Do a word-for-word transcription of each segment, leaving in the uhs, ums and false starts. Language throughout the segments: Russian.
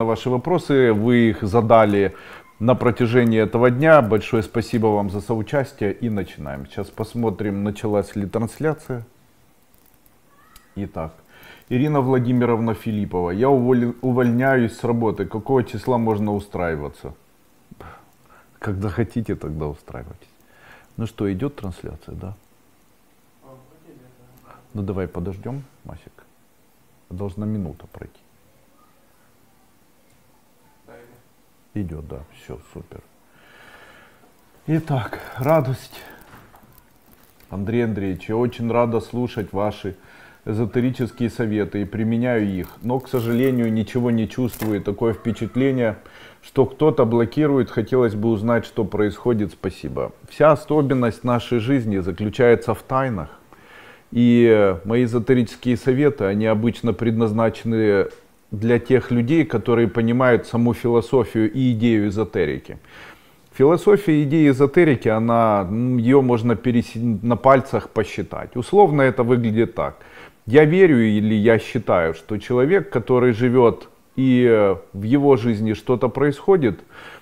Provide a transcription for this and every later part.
Ваши вопросы, вы их задали на протяжении этого дня. Большое спасибо вам за соучастие и начинаем. Сейчас посмотрим, началась ли трансляция. Итак, Ирина Владимировна Филиппова. Я уволь... увольняюсь с работы. Какого числа можно устраиваться? Когда хотите, тогда устраивайтесь. Ну что, идет трансляция, да? Ну давай подождем, Масик. Должна минута пройти. Идет, да, все, супер. Итак, радость. Андрей Андреевич, я очень рада слушать ваши эзотерические советы и применяю их. Но, к сожалению, ничего не чувствую. Такое впечатление, что кто-то блокирует. Хотелось бы узнать, что происходит. Спасибо. Вся особенность нашей жизни заключается в тайнах. И мои эзотерические советы, они обычно предназначены для тех людей, которые понимают саму философию и идею эзотерики. Философия идеи эзотерики, она, ее можно на пальцах посчитать. Условно это выглядит так. Я верю или я считаю, что человек, который живет и в его жизни что-то происходит,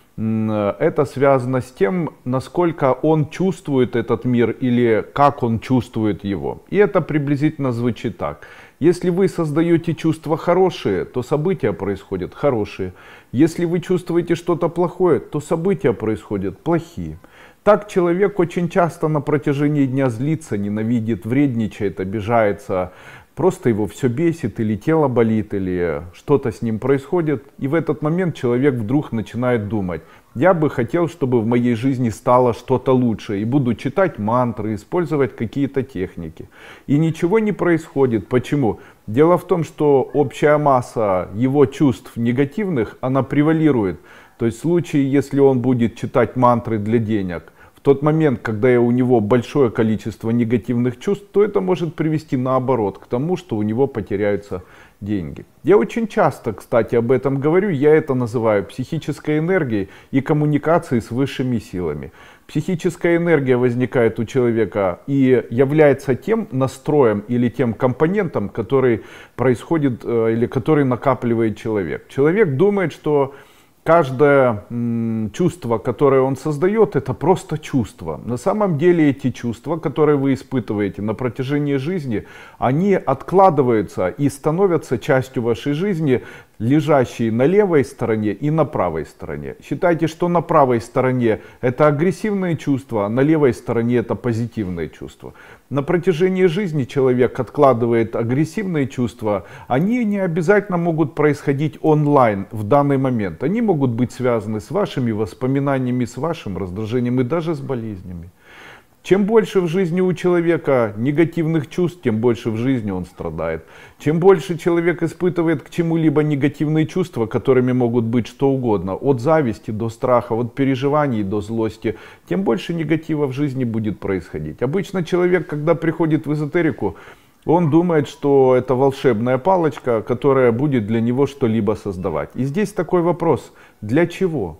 это связано с тем, насколько он чувствует этот мир или как он чувствует его. И это приблизительно звучит так. Если вы создаете чувства хорошие, то события происходят хорошие. Если вы чувствуете что-то плохое, то события происходят плохие. Так человек очень часто на протяжении дня злится, ненавидит, вредничает, обижается. Просто его все бесит, или тело болит, или что-то с ним происходит. И в этот момент человек вдруг начинает думать: я бы хотел, чтобы в моей жизни стало что-то лучше. И буду читать мантры, использовать какие-то техники. И ничего не происходит. Почему? Дело в том, что общая масса его чувств негативных, она превалирует. То есть в случае, если он будет читать мантры для денег, в тот момент, когда у него большое количество негативных чувств, то это может привести наоборот к тому, что у него потеряются деньги. Я очень часто, кстати, об этом говорю. Я это называю психической энергией и коммуникацией с высшими силами. Психическая энергия возникает у человека и является тем настроем или тем компонентом, который происходит или который накапливает человек. Человек думает, что каждое м, чувство, которое он создает, это просто чувство. На самом деле эти чувства, которые вы испытываете на протяжении жизни, они откладываются и становятся частью вашей жизни, лежащие на левой стороне и на правой стороне. Считайте, что на правой стороне это агрессивные чувства, а на левой стороне это позитивные чувства. На протяжении жизни человек откладывает агрессивные чувства. Они не обязательно могут происходить онлайн в данный момент. Они могут быть связаны с вашими воспоминаниями, с вашим раздражением и даже с болезнями. Чем больше в жизни у человека негативных чувств, тем больше в жизни он страдает. Чем больше человек испытывает к чему-либо негативные чувства, которыми могут быть что угодно, от зависти до страха, от переживаний до злости, тем больше негатива в жизни будет происходить. Обычно человек, когда приходит в эзотерику, он думает, что это волшебная палочка, которая будет для него что-либо создавать. И здесь такой вопрос: для чего?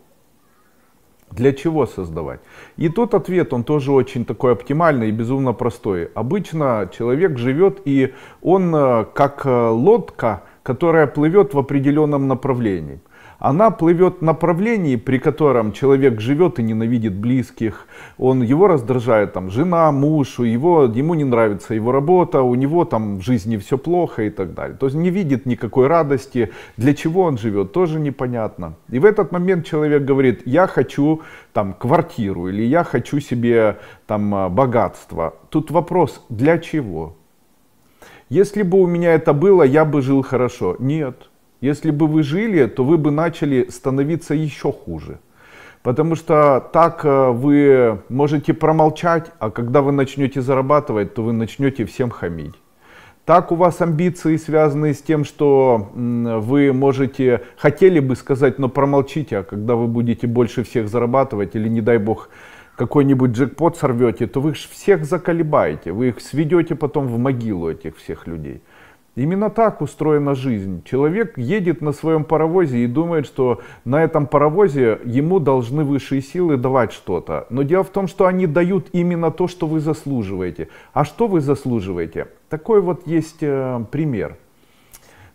Для чего создавать? И тот ответ, он тоже очень такой оптимальный и безумно простой. Обычно человек живет, и он как лодка, которая плывет в определенном направлении. Она плывет в направлении, при котором человек живет и ненавидит близких. Он, его раздражает там жена, муж, его, ему не нравится его работа, у него там в жизни все плохо и так далее. То есть не видит никакой радости. Для чего он живет, тоже непонятно. И в этот момент человек говорит: я хочу там квартиру, или я хочу себе там богатство. Тут вопрос: для чего? Если бы у меня это было, я бы жил хорошо. Нет. Если бы вы жили, то вы бы начали становиться еще хуже. Потому что так вы можете промолчать, а когда вы начнете зарабатывать, то вы начнете всем хамить. Так у вас амбиции, связанные с тем, что вы можете, хотели бы сказать, но промолчите, а когда вы будете больше всех зарабатывать, или не дай бог какой-нибудь джекпот сорвете, то вы всех заколебаете, вы их сведете потом в могилу, этих всех людей. Именно так устроена жизнь. Человек едет на своем паровозе и думает, что на этом паровозе ему должны высшие силы давать что-то. Но дело в том, что они дают именно то, что вы заслуживаете. А что вы заслуживаете? Такой вот есть э, пример.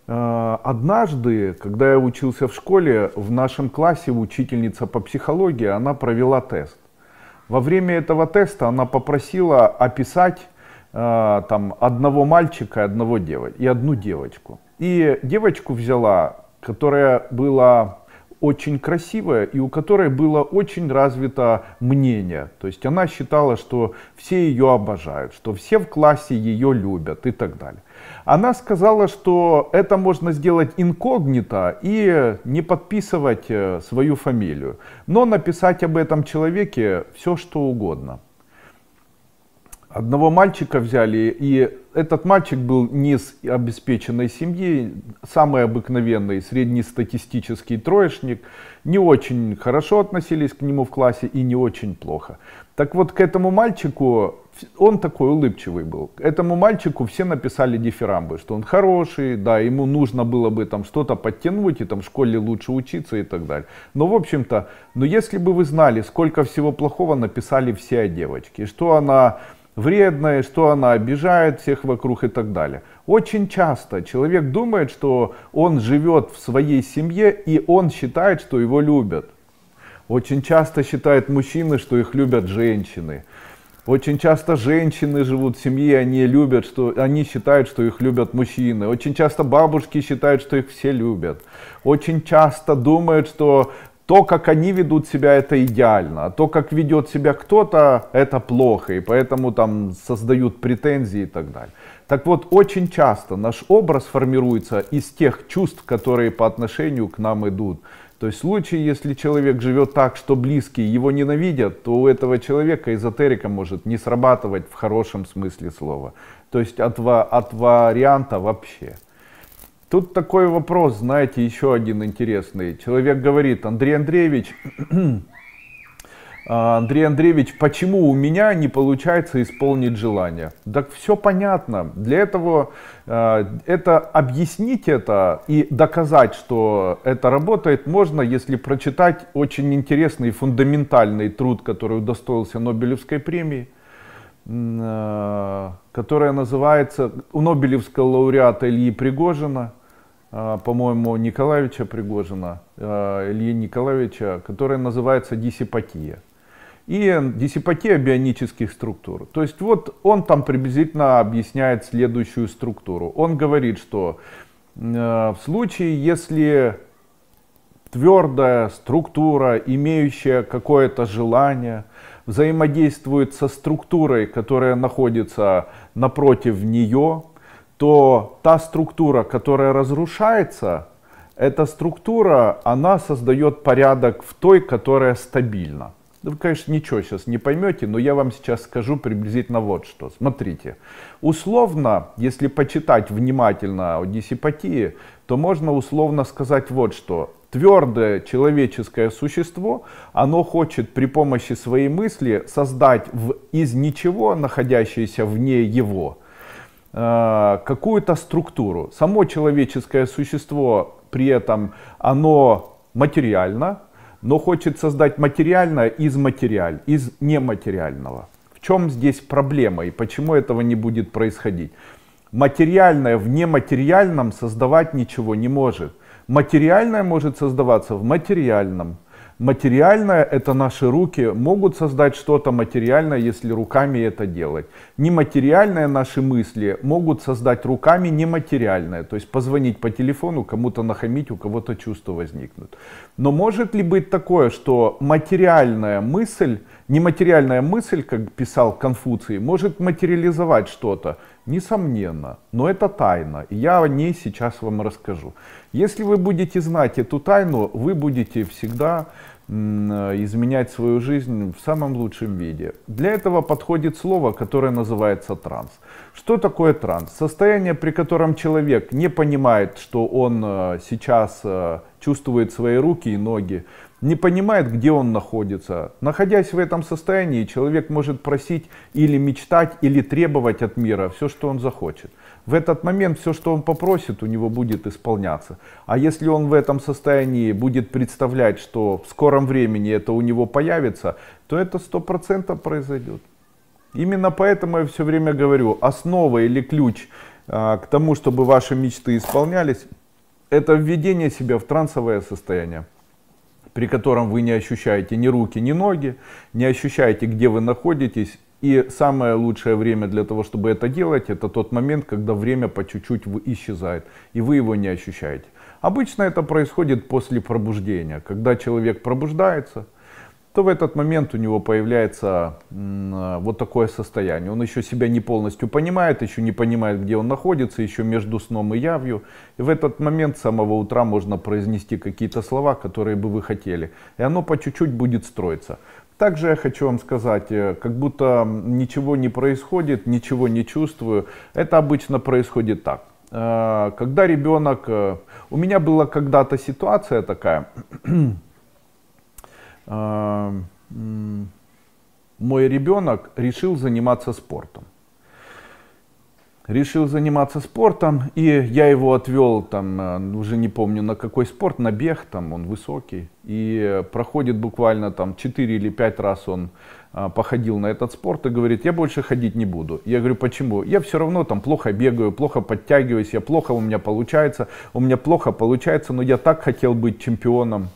Однажды, когда я учился в школе, в нашем классе учительница по психологии, она провела тест. Во время этого теста она попросила описать э, там, одного мальчика и, одного дев... и одну девочку. И девочку взяла, которая была очень красивая и у которой было очень развито мнение. То есть она считала, что все ее обожают, что все в классе ее любят и так далее. Она сказала, что это можно сделать инкогнито и не подписывать свою фамилию, но написать об этом человеке все, что угодно. Одного мальчика взяли, и этот мальчик был не из обеспеченной семьи, самый обыкновенный среднестатистический троечник, не очень хорошо относились к нему в классе и не очень плохо. Так вот, к этому мальчику, он такой улыбчивый был, к этому мальчику все написали дифирамбы, что он хороший, да, ему нужно было бы там что-то подтянуть, и там в школе лучше учиться и так далее. Но в общем-то, но если бы вы знали, сколько всего плохого написали все о девочке, что она вредная, что она обижает всех вокруг и так далее. Очень часто человек думает, что он живет в своей семье и он считает, что его любят. Очень часто считают мужчины, что их любят женщины. Очень часто женщины живут в семье, они любят, что они считают, что их любят мужчины. Очень часто бабушки считают, что их все любят. Очень часто думают, что то, как они ведут себя, это идеально, а то, как ведет себя кто-то, это плохо, и поэтому там создают претензии и так далее. Так вот, очень часто наш образ формируется из тех чувств, которые по отношению к нам идут. То есть в случае, если человек живет так, что близкие его ненавидят, то у этого человека эзотерика может не срабатывать в хорошем смысле слова. То есть от, от варианта вообще. Тут такой вопрос, знаете, еще один интересный. Человек говорит: Андрей Андреевич, Андрей Андреевич, почему у меня не получается исполнить желание? Так все понятно. Для этого это объяснить это и доказать, что это работает, можно, если прочитать очень интересный фундаментальный труд, который удостоился Нобелевской премии, которая называется, у Нобелевского лауреата Ильи Пригожина, по-моему, Николаевича Пригожина, Ильи Николаевича, которая называется «Диссипатия». И диссипатия бионических структур. То есть вот он там приблизительно объясняет следующую структуру. Он говорит, что в случае, если твердая структура, имеющая какое-то желание, взаимодействует со структурой, которая находится напротив нее, то та структура, которая разрушается, эта структура, она создает порядок в той, которая стабильна. Вы, конечно, ничего сейчас не поймете, но я вам сейчас скажу приблизительно вот что. Смотрите, условно, если почитать внимательно о диссипатии, то можно условно сказать вот что. Твердое человеческое существо, оно хочет при помощи своей мысли создать в, из ничего, находящееся вне его, э, какую-то структуру. Само человеческое существо при этом, оно материально, но хочет создать материальное из материаль, из нематериального. В чем здесь проблема и почему этого не будет происходить? Материальное в нематериальном создавать ничего не может. Материальное может создаваться в материальном. Материальное — это наши руки могут создать что-то материальное, если руками это делать. Нематериальные наши мысли могут создать руками нематериальное. То есть позвонить по телефону, кому-то нахамить, у кого-то чувства возникнут. Но может ли быть такое, что материальная мысль, нематериальная мысль, как писал Конфуций, может материализовать что-то? Несомненно, но это тайна, и я о ней сейчас вам расскажу. Если вы будете знать эту тайну, вы будете всегда изменять свою жизнь в самом лучшем виде. Для этого подходит слово, которое называется транс. Что такое транс? Состояние, при котором человек не понимает, что он сейчас чувствует свои руки и ноги, не понимает, где он находится. Находясь в этом состоянии, человек может просить или мечтать, или требовать от мира все, что он захочет. В этот момент все, что он попросит, у него будет исполняться. А если он в этом состоянии будет представлять, что в скором времени это у него появится, то это сто процентов произойдет. Именно поэтому я все время говорю, основа или ключ а, к тому, чтобы ваши мечты исполнялись, Это введение себя в трансовое состояние, при котором вы не ощущаете ни руки, ни ноги, не ощущаете, где вы находитесь. И самое лучшее время для того, чтобы это делать, это тот момент, когда время по чуть-чуть исчезает, и вы его не ощущаете. Обычно это происходит после пробуждения. Когда человек пробуждается, то в этот момент у него появляется вот такое состояние. Он еще себя не полностью понимает, еще не понимает, где он находится, еще между сном и явью. И в этот момент с самого утра можно произнести какие-то слова, которые бы вы хотели. И оно по чуть-чуть будет строиться. Также я хочу вам сказать, как будто ничего не происходит, ничего не чувствую. Это обычно происходит так. Когда ребенок... У меня была когда-то ситуация такая. Мой ребенок решил заниматься спортом. Решил заниматься спортом, и я его отвел, там, уже не помню на какой спорт, на бег, там он высокий. И проходит буквально там четыре или пять раз он а, походил на этот спорт и говорит: я больше ходить не буду. Я говорю: почему? Я все равно там плохо бегаю, плохо подтягиваюсь, я плохо у меня получается, у меня плохо получается, но я так хотел быть чемпионом.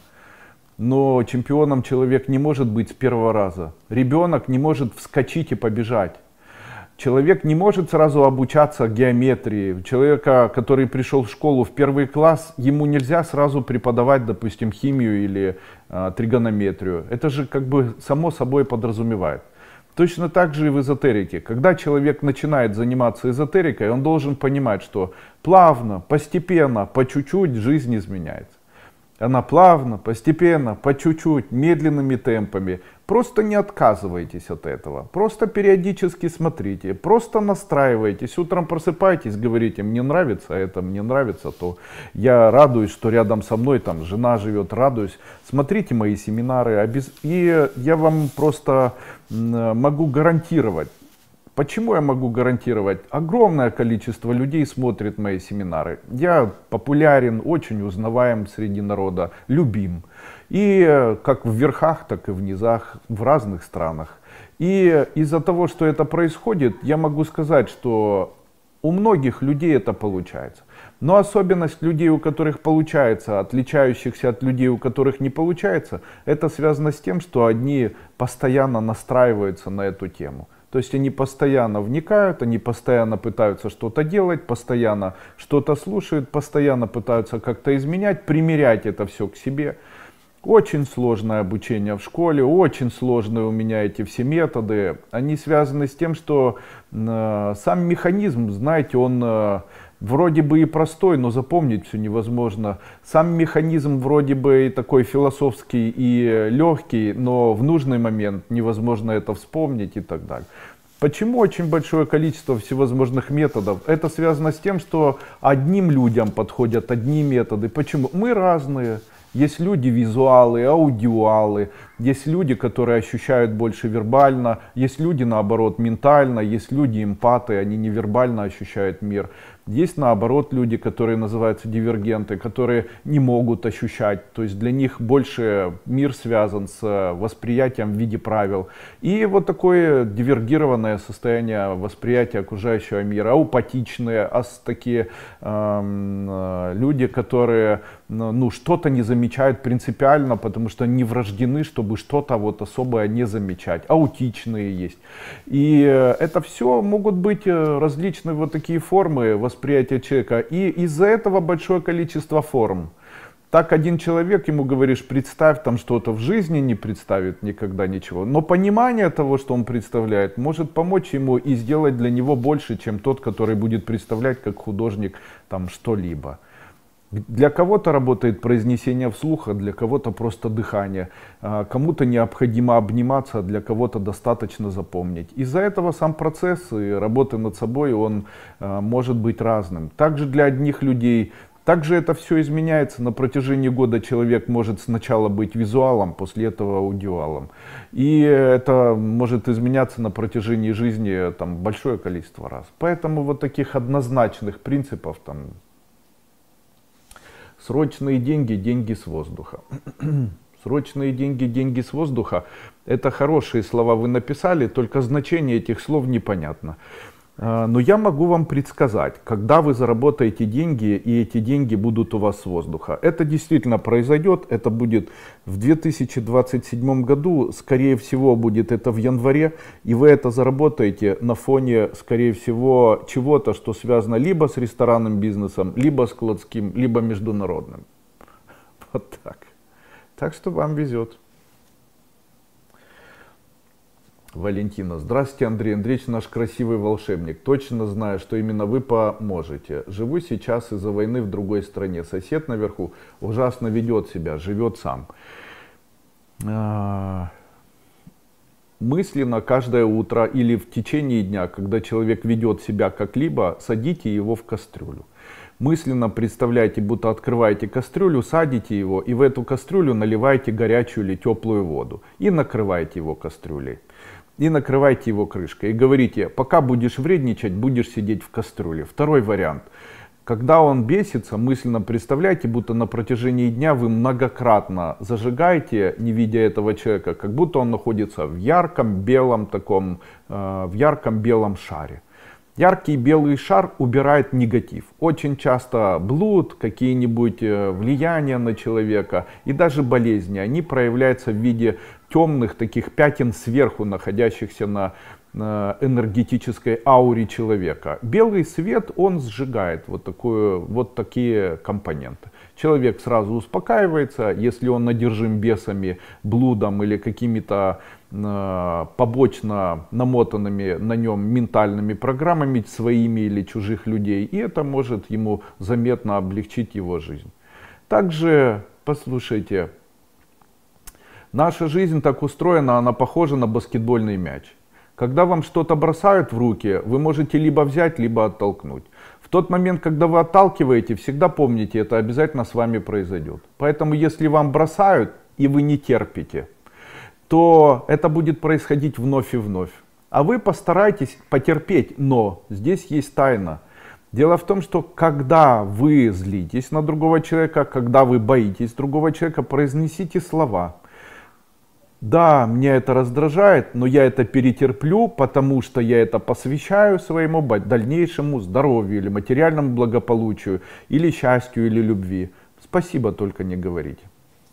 Но чемпионом человек не может быть с первого раза. Ребенок не может вскочить и побежать. Человек не может сразу обучаться геометрии. Человека, который пришел в школу в первый класс, ему нельзя сразу преподавать, допустим, химию или э, тригонометрию. Это же как бы само собой подразумевает. Точно так же и в эзотерике. Когда человек начинает заниматься эзотерикой, он должен понимать, что плавно, постепенно, по чуть-чуть жизнь изменяется. Она плавно, постепенно, по чуть-чуть, медленными темпами. Просто не отказывайтесь от этого. Просто периодически смотрите. Просто настраивайтесь. Утром просыпайтесь, говорите: мне нравится это, мне нравится то. Я радуюсь, что рядом со мной там жена живет, радуюсь. Смотрите мои семинары. И я вам просто могу гарантировать. Почему я могу гарантировать? Огромное количество людей смотрит мои семинары. Я популярен, очень узнаваем среди народа, любим. И как в верхах, так и в низах, в разных странах. И из-за того, что это происходит, я могу сказать, что у многих людей это получается. Но особенность людей, у которых получается, отличающихся от людей, у которых не получается, это связано с тем, что одни постоянно настраиваются на эту тему. То есть они постоянно вникают, они постоянно пытаются что-то делать, постоянно что-то слушают, постоянно пытаются как-то изменять, примерять это все к себе. Очень сложное обучение в школе, очень сложные у меня эти все методы. Они связаны с тем, что э, сам механизм, знаете, он э, вроде бы и простой, но запомнить все невозможно. Сам механизм вроде бы и такой философский и легкий, но в нужный момент невозможно это вспомнить и так далее. Почему очень большое количество всевозможных методов? Это связано с тем, что одним людям подходят одни методы. Почему? Мы разные. Есть люди визуалы, аудиалы, есть люди, которые ощущают больше вербально, есть люди наоборот ментально, есть люди эмпаты, они невербально ощущают мир. Есть наоборот люди, которые называются дивергенты, которые не могут ощущать, то есть для них больше мир связан с восприятием в виде правил. И вот такое дивергированное состояние восприятия окружающего мира, аупатичные, ас, такие э, люди, которые ну, что-то не замечают принципиально, потому что не врождены, чтобы что-то вот особое не замечать. Аутичные есть. И это все могут быть различные вот такие формы восприятия человека. И из-за этого большое количество форм. Так один человек, ему говоришь: представь там что-то, в жизни не представит никогда ничего. Но понимание того, что он представляет, может помочь ему и сделать для него больше, чем тот, который будет представлять как художник там что-либо. Для кого-то работает произнесение вслух, а для кого-то просто дыхание. Кому-то необходимо обниматься, а для кого-то достаточно запомнить. Из-за этого сам процесс и работы над собой, он может быть разным. Также для одних людей, также это все изменяется. На протяжении года человек может сначала быть визуалом, после этого аудиалом. И это может изменяться на протяжении жизни там, большое количество раз. Поэтому вот таких однозначных принципов там... Срочные деньги, деньги с воздуха. Срочные деньги, деньги с воздуха. Это хорошие слова вы написали, только значение этих слов непонятно. Но я могу вам предсказать, когда вы заработаете деньги, и эти деньги будут у вас с воздуха. Это действительно произойдет, это будет в две тысячи двадцать седьмом году, скорее всего будет это в январе, и вы это заработаете на фоне, скорее всего, чего-то, что связано либо с ресторанным бизнесом, либо складским, либо международным. Вот так. Так что вам везет. Валентина. Здравствуйте, Андрей Андреевич, наш красивый волшебник. Точно знаю, что именно вы поможете. Живу сейчас из-за войны в другой стране. Сосед наверху ужасно ведет себя, живет сам. Мысленно каждое утро или в течение дня, когда человек ведет себя как-либо, садите его в кастрюлю. Мысленно представляете, будто открываете кастрюлю, садите его и в эту кастрюлю наливаете горячую или теплую воду. И накрываете его кастрюлей. И накрывайте его крышкой. И говорите, пока будешь вредничать, будешь сидеть в кастрюле. Второй вариант. Когда он бесится, мысленно представляйте, будто на протяжении дня вы многократно зажигаете, не видя этого человека, как будто он находится в ярком белом таком, э, в ярком белом шаре. Яркий белый шар убирает негатив. Очень часто блуд, какие-нибудь влияния на человека и даже болезни, они проявляются в виде темных таких пятен сверху, находящихся на энергетической ауре человека. Белый свет, он сжигает вот, такую, вот такие компоненты. Человек сразу успокаивается, если он одержим бесами, блудом или какими-то э, побочно намотанными на нем ментальными программами своими или чужих людей. И это может ему заметно облегчить его жизнь. Также, послушайте, наша жизнь так устроена, она похожа на баскетбольный мяч. Когда вам что-то бросают в руки, вы можете либо взять, либо оттолкнуть. В тот момент, когда вы отталкиваете, всегда помните, это обязательно с вами произойдет. Поэтому, если вам бросают, и вы не терпите, то это будет происходить вновь и вновь. А вы постарайтесь потерпеть, но здесь есть тайна. Дело в том, что когда вы злитесь на другого человека, когда вы боитесь другого человека, произнесите слова. Да, меня это раздражает, но я это перетерплю, потому что я это посвящаю своему дальнейшему здоровью или материальному благополучию, или счастью, или любви. Спасибо, только не говорите.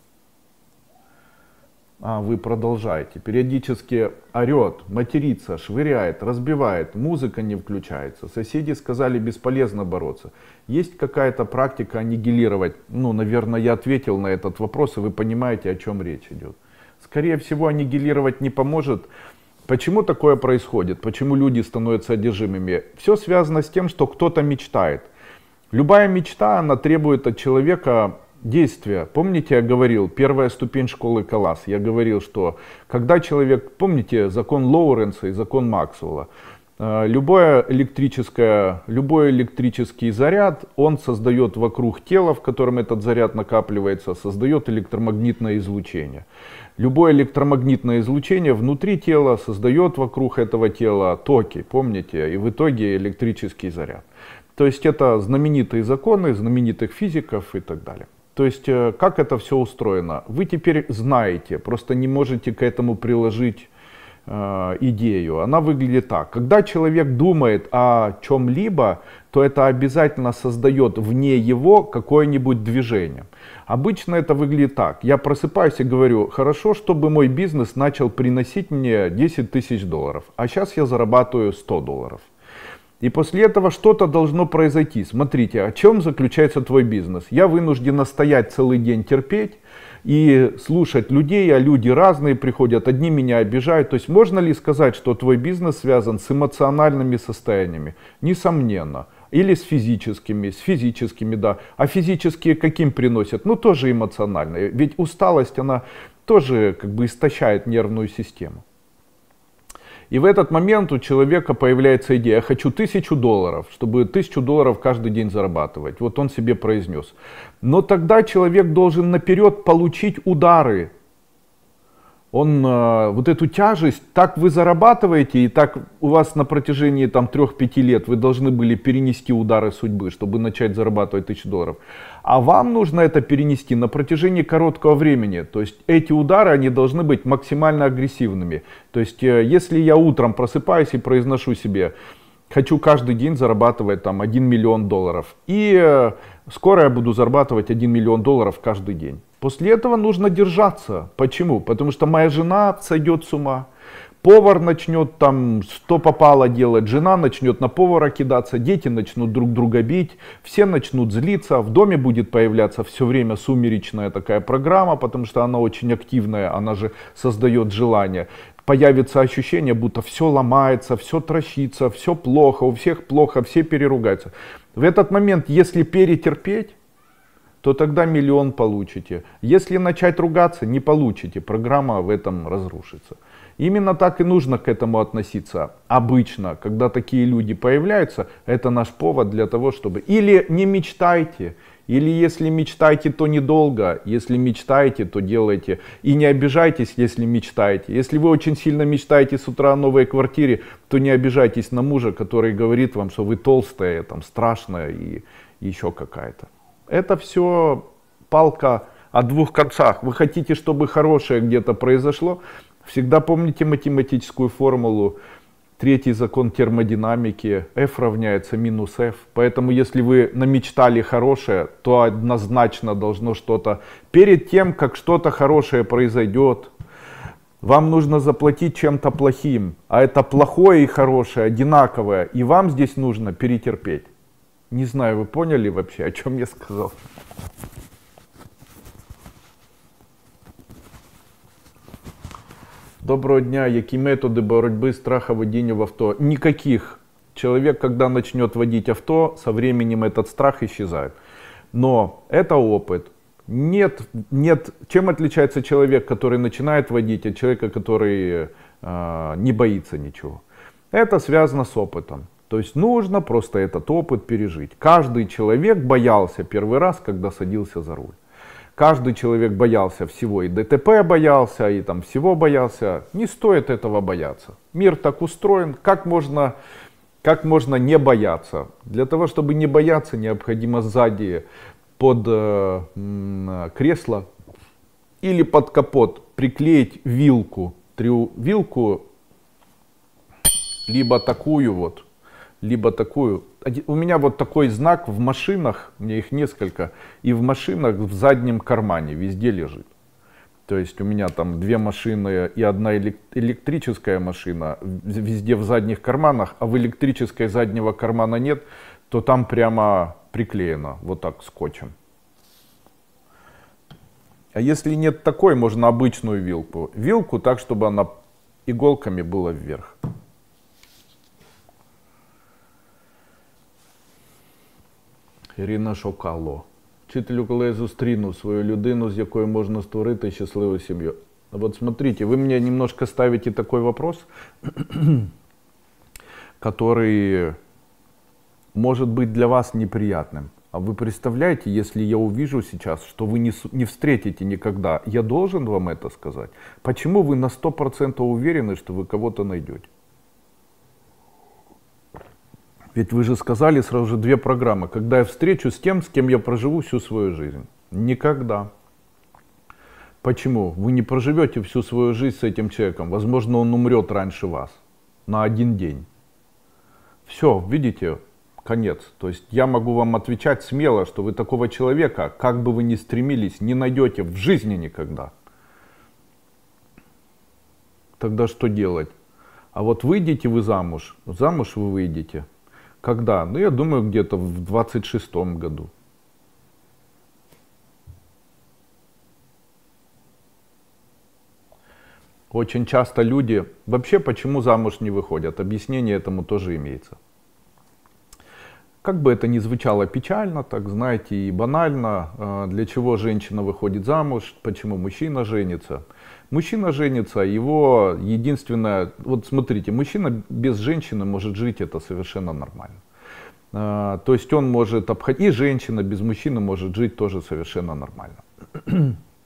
А вы продолжаете. Периодически орет, матерится, швыряет, разбивает, музыка не включается. Соседи сказали, бесполезно бороться. Есть какая-то практика аннигилировать? Ну, наверное, я ответил на этот вопрос, и вы понимаете, о чем речь идет. Скорее всего, аннигилировать не поможет. Почему такое происходит? Почему люди становятся одержимыми? Все связано с тем, что кто-то мечтает. Любая мечта, она требует от человека действия. Помните, я говорил, первая ступень школы Калас. Я говорил, что когда человек, помните закон Лоуренса и закон Максвелла, любое электрическое, любой электрический заряд, он создает вокруг тела, в котором этот заряд накапливается, создает электромагнитное излучение. Любое электромагнитное излучение внутри тела создает вокруг этого тела токи, помните, и в итоге электрический заряд. То есть это знаменитые законы, знаменитых физиков и так далее. То есть как это все устроено? Вы теперь знаете, просто не можете к этому приложить э, идею. Она выглядит так. Когда человек думает о чем-либо, то это обязательно создает вне его какое-нибудь движение. Обычно это выглядит так. Я просыпаюсь и говорю, хорошо, чтобы мой бизнес начал приносить мне десять тысяч долларов, а сейчас я зарабатываю сто долларов. И после этого что-то должно произойти. Смотрите, о чем заключается твой бизнес? Я вынужден стоять целый день терпеть и слушать людей, а люди разные приходят, одни меня обижают. То есть можно ли сказать, что твой бизнес связан с эмоциональными состояниями? Несомненно. Или с физическими, с физическими, да. А физические каким приносят? Ну тоже эмоциональные. Ведь усталость, она тоже как бы истощает нервную систему. И в этот момент у человека появляется идея, я хочу тысячу долларов, чтобы тысячу долларов каждый день зарабатывать. Вот он себе произнес. Но тогда человек должен наперед получить удары. Он, э, вот эту тяжесть, так вы зарабатываете, и так у вас на протяжении там трех-пяти лет вы должны были перенести удары судьбы, чтобы начать зарабатывать тысячу долларов. А вам нужно это перенести на протяжении короткого времени. То есть эти удары, они должны быть максимально агрессивными. То есть э, если я утром просыпаюсь и произношу себе, хочу каждый день зарабатывать там один миллион долларов. И э, скоро я буду зарабатывать один миллион долларов каждый день. После этого нужно держаться. Почему? Потому что моя жена сойдет с ума. Повар начнет там что попало делать, жена начнет на повара кидаться, дети начнут друг друга бить, все начнут злиться, в доме будет появляться все время сумеречная такая программа, потому что она очень активная, она же создает желание. Появится ощущение, будто все ломается, все трощится, все плохо, у всех плохо, все переругаются. В этот момент, если перетерпеть, то тогда миллион получите. Если начать ругаться, не получите, программа в этом разрушится. Именно так и нужно к этому относиться. Обычно, когда такие люди появляются, это наш повод для того, чтобы... Или не мечтайте, или если мечтаете, то недолго. Если мечтаете, то делайте. И не обижайтесь, если мечтаете. Если вы очень сильно мечтаете с утра о новой квартире, то не обижайтесь на мужа, который говорит вам, что вы толстая, там, страшная и еще какая-то. Это все палка о двух концах. Вы хотите, чтобы хорошее где-то произошло? Всегда помните математическую формулу, третий закон термодинамики, F равняется минус F. Поэтому если вы намечтали хорошее, то однозначно должно что-то, перед тем, как что-то хорошее произойдет, вам нужно заплатить чем-то плохим. А это плохое и хорошее одинаковое, и вам здесь нужно перетерпеть. Не знаю, вы поняли вообще, о чем я сказал? Доброго дня. Які методи боротьбы страха водения в авто? Никаких. Человек, когда начнет водить авто, со временем этот страх исчезает. Но это опыт. Нет, нет. Чем отличается человек, который начинает водить, от человека, который э, не боится ничего? Это связано с опытом. То есть нужно просто этот опыт пережить. Каждый человек боялся первый раз, когда садился за руль. Каждый человек боялся всего, и ДТП боялся, и там всего боялся. Не стоит этого бояться. Мир так устроен, как можно, как можно не бояться. Для того, чтобы не бояться, необходимо сзади под э, э, кресло или под капот приклеить вилку. Трю, вилку, либо такую вот, либо такую. У меня вот такой знак в машинах, у меня их несколько, и в машинах в заднем кармане везде лежит. То есть у меня там две машины и одна электрическая машина везде в задних карманах, а в электрической заднего кармана нет, то там прямо приклеено вот так скотчем. А если нет такой, можно обычную вилку. Вилку так, чтобы она иголками была вверх. Ірина Шокало. Вчителю, коли я зустріну свою людину, з якою можна створити щасливу сім'ю. Вот смотрите, вы мне немножко ставите такой вопрос, который может быть для вас неприятным. А вы представляете, если я увижу сейчас, что вы не, не встретите никогда, я должен вам это сказать? Почему вы на сто процентов уверены, что вы кого-то найдете? Ведь вы же сказали сразу же две программы. Когда я встречусь с тем, с кем я проживу всю свою жизнь. Никогда. Почему? Вы не проживете всю свою жизнь с этим человеком. Возможно, он умрет раньше вас. На один день. Все, видите, конец. То есть я могу вам отвечать смело, что вы такого человека, как бы вы ни стремились, не найдете в жизни никогда. Тогда что делать? А вот выйдете вы замуж. Замуж вы выйдете. Когда? Ну, я думаю, где-то в двадцать шестом году. Очень часто люди... Вообще, почему замуж не выходят? Объяснение этому тоже имеется. Как бы это ни звучало печально, так знаете, и банально, для чего женщина выходит замуж, почему мужчина женится. Мужчина женится, его единственное, вот смотрите, мужчина без женщины может жить, это совершенно нормально. То есть он может обходить, и женщина без мужчины может жить тоже совершенно нормально.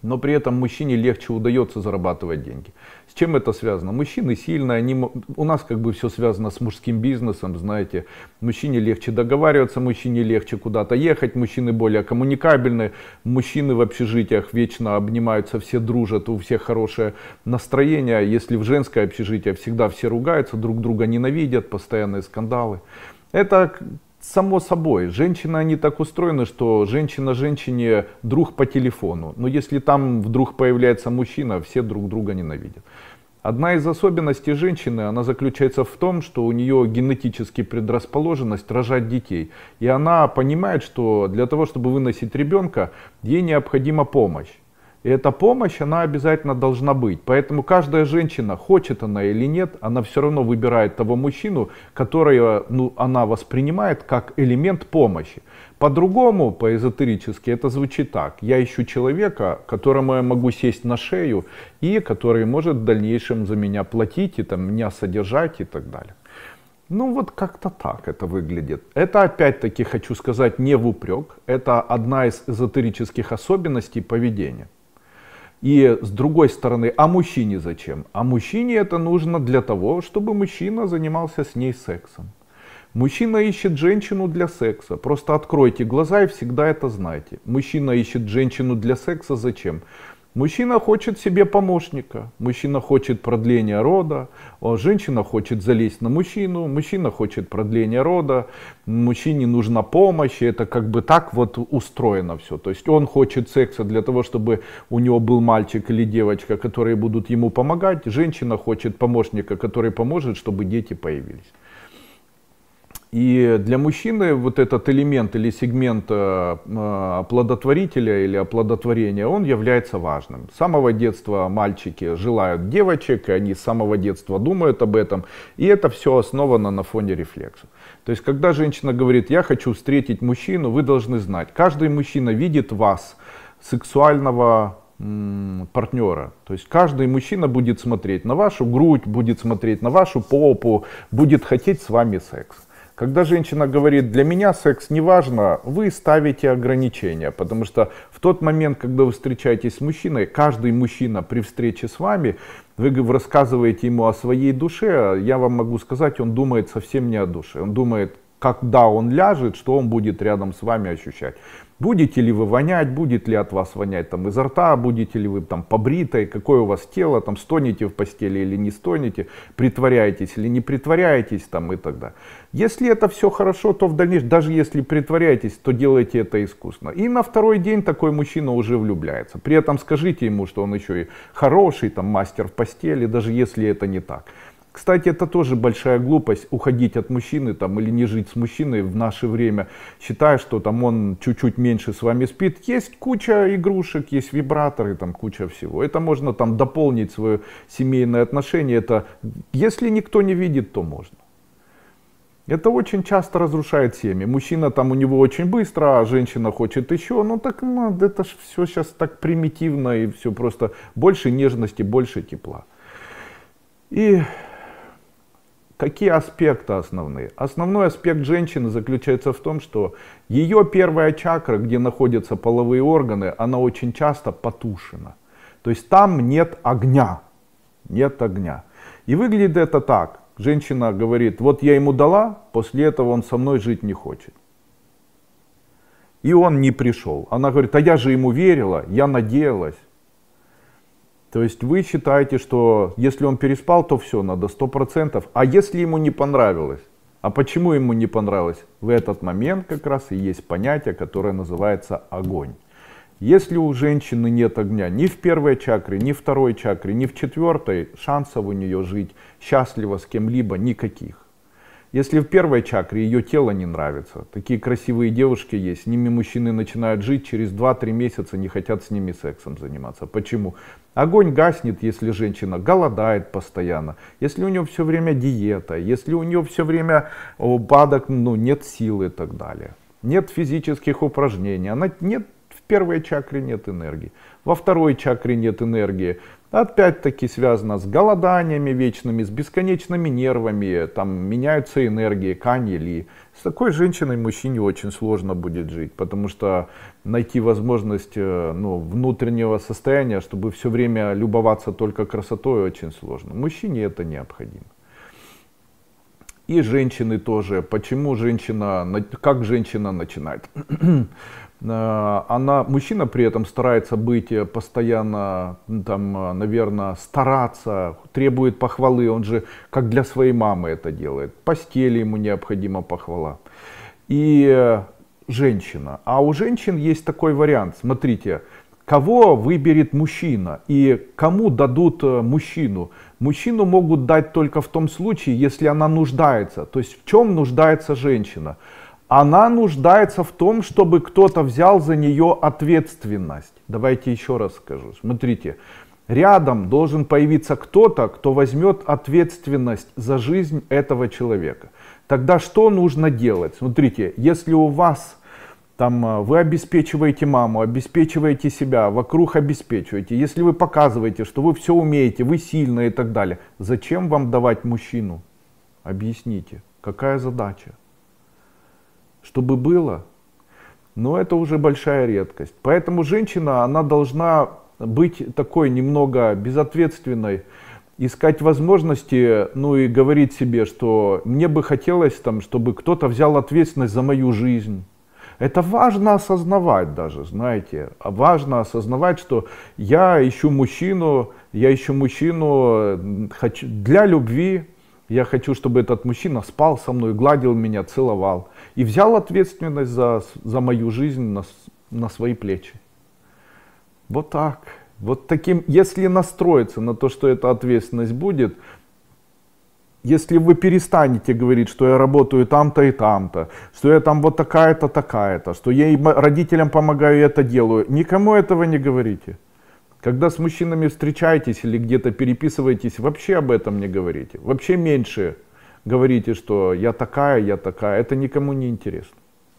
но при этом мужчине легче удается зарабатывать деньги. С чем это связано? Мужчины сильные, они, у нас как бы все связано с мужским бизнесом, знаете. Мужчине легче договариваться, мужчине легче куда-то ехать, мужчины более коммуникабельны, мужчины в общежитиях вечно обнимаются, все дружат, у всех хорошее настроение. Если в женское общежитие всегда все ругаются, друг друга ненавидят, постоянные скандалы. Это само собой. Женщины, они так устроены, что женщина женщине друг по телефону. Но если там вдруг появляется мужчина, все друг друга ненавидят. Одна из особенностей женщины, она заключается в том, что у нее генетически предрасположенность рожать детей. И она понимает, что для того, чтобы выносить ребенка, ей необходима помощь. И эта помощь, она обязательно должна быть. Поэтому каждая женщина, хочет она или нет, она все равно выбирает того мужчину, которого ну, она воспринимает как элемент помощи. По-другому, по-эзотерически, это звучит так. Я ищу человека, которому я могу сесть на шею, и который может в дальнейшем за меня платить, и там, меня содержать и так далее. Ну вот как-то так это выглядит. Это опять-таки, хочу сказать, не в упрек. Это одна из эзотерических особенностей поведения. И с другой стороны, а мужчине зачем? А мужчине это нужно для того, чтобы мужчина занимался с ней сексом. Мужчина ищет женщину для секса. Просто откройте глаза и всегда это знайте. Мужчина ищет женщину для секса зачем? Мужчина хочет себе помощника, мужчина хочет продления рода, женщина хочет залезть на мужчину, мужчина хочет продления рода, мужчине нужна помощь, и это как бы так вот устроено все. То есть он хочет секса для того, чтобы у него был мальчик или девочка, которые будут ему помогать, женщина хочет помощника, который поможет, чтобы дети появились. И для мужчины вот этот элемент или сегмент оплодотворителя или оплодотворения, он является важным. С самого детства мальчики желают девочек, и они с самого детства думают об этом. И это все основано на фоне рефлексов. То есть, когда женщина говорит, я хочу встретить мужчину, вы должны знать, каждый мужчина видит вас, сексуального партнера. То есть каждый мужчина будет смотреть на вашу грудь, будет смотреть на вашу попу, будет хотеть с вами секс. Когда женщина говорит, для меня секс не важно, вы ставите ограничения, потому что в тот момент, когда вы встречаетесь с мужчиной, каждый мужчина при встрече с вами, вы рассказываете ему о своей душе, я вам могу сказать, он думает совсем не о душе, он думает, когда он ляжет, что он будет рядом с вами ощущать. Будете ли вы вонять, будет ли от вас вонять там изо рта, будете ли вы там побритой, какое у вас тело, там стонете в постели или не стонете, притворяетесь или не притворяетесь там и так далее. Если это все хорошо, то в дальнейшем, даже если притворяетесь, то делайте это искусно. И на второй день такой мужчина уже влюбляется. При этом скажите ему, что он еще и хороший, там мастер в постели, даже если это не так. Кстати, это тоже большая глупость, уходить от мужчины там, или не жить с мужчиной в наше время, считая, что там он чуть-чуть меньше с вами спит. Есть куча игрушек, есть вибраторы, там куча всего. Это можно там дополнить свое семейное отношение. Это, если никто не видит, то можно. Это очень часто разрушает семьи. Мужчина там у него очень быстро, а женщина хочет еще. Ну так, ну, это же все сейчас так примитивно и все просто больше нежности, больше тепла. И какие аспекты основные? Основной аспект женщины заключается в том, что ее первая чакра, где находятся половые органы, она очень часто потушена. То есть там нет огня. Нет огня. И выглядит это так. Женщина говорит, вот я ему дала, после этого он со мной жить не хочет. И он не пришел. Она говорит, а я же ему верила, я надеялась. То есть вы считаете, что если он переспал, то все, надо сто процентов. А если ему не понравилось? А почему ему не понравилось? В этот момент как раз и есть понятие, которое называется огонь. Если у женщины нет огня ни в первой чакре, ни в второй чакре, ни в четвертой, шансов у нее жить счастливо с кем-либо никаких. Если в первой чакре ее тело не нравится, такие красивые девушки есть, с ними мужчины начинают жить, через два-три месяца не хотят с ними сексом заниматься. Почему? Огонь гаснет, если женщина голодает постоянно, если у нее все время диета, если у нее все время упадок, ну, нет силы и так далее. Нет физических упражнений, она нет, в первой чакре нет энергии, во второй чакре нет энергии. Опять-таки связано с голоданиями вечными, с бесконечными нервами, там меняются энергии, Кань Ли. С такой женщиной мужчине очень сложно будет жить, потому что найти возможность ну, внутреннего состояния, чтобы все время любоваться только красотой, очень сложно. Мужчине это необходимо. И женщины тоже. Почему женщина, как женщина начинает? Она, мужчина при этом старается быть постоянно, там, наверное, стараться, требует похвалы. Он же как для своей мамы это делает. Постели ему необходима похвала. И женщина. А у женщин есть такой вариант. Смотрите, кого выберет мужчина и кому дадут мужчину. Мужчину могут дать только в том случае, если она нуждается. То есть в чем нуждается женщина? Она нуждается в том, чтобы кто-то взял за нее ответственность. Давайте еще раз скажу. Смотрите, рядом должен появиться кто-то, кто возьмет ответственность за жизнь этого человека. Тогда что нужно делать? Смотрите, если у вас там вы обеспечиваете маму, обеспечиваете себя, вокруг обеспечиваете, если вы показываете, что вы все умеете, вы сильны и так далее, зачем вам давать мужчину? Объясните, какая задача? Чтобы было, но это уже большая редкость. Поэтому женщина, она должна быть такой немного безответственной, искать возможности, ну и говорить себе, что мне бы хотелось, там, чтобы кто-то взял ответственность за мою жизнь. Это важно осознавать даже, знаете, важно осознавать, что я ищу мужчину, я ищу мужчину хочу, для любви. Я хочу, чтобы этот мужчина спал со мной, гладил меня, целовал. И взял ответственность за, за мою жизнь на, на свои плечи. Вот так. Вот таким, если настроиться на то, что эта ответственность будет, если вы перестанете говорить, что я работаю там-то и там-то, что я там вот такая-то, такая-то, что я и родителям помогаю и это делаю, никому этого не говорите. Когда с мужчинами встречаетесь или где-то переписываетесь, вообще об этом не говорите. Вообще меньше говорите, что я такая, я такая. Это никому не интересно.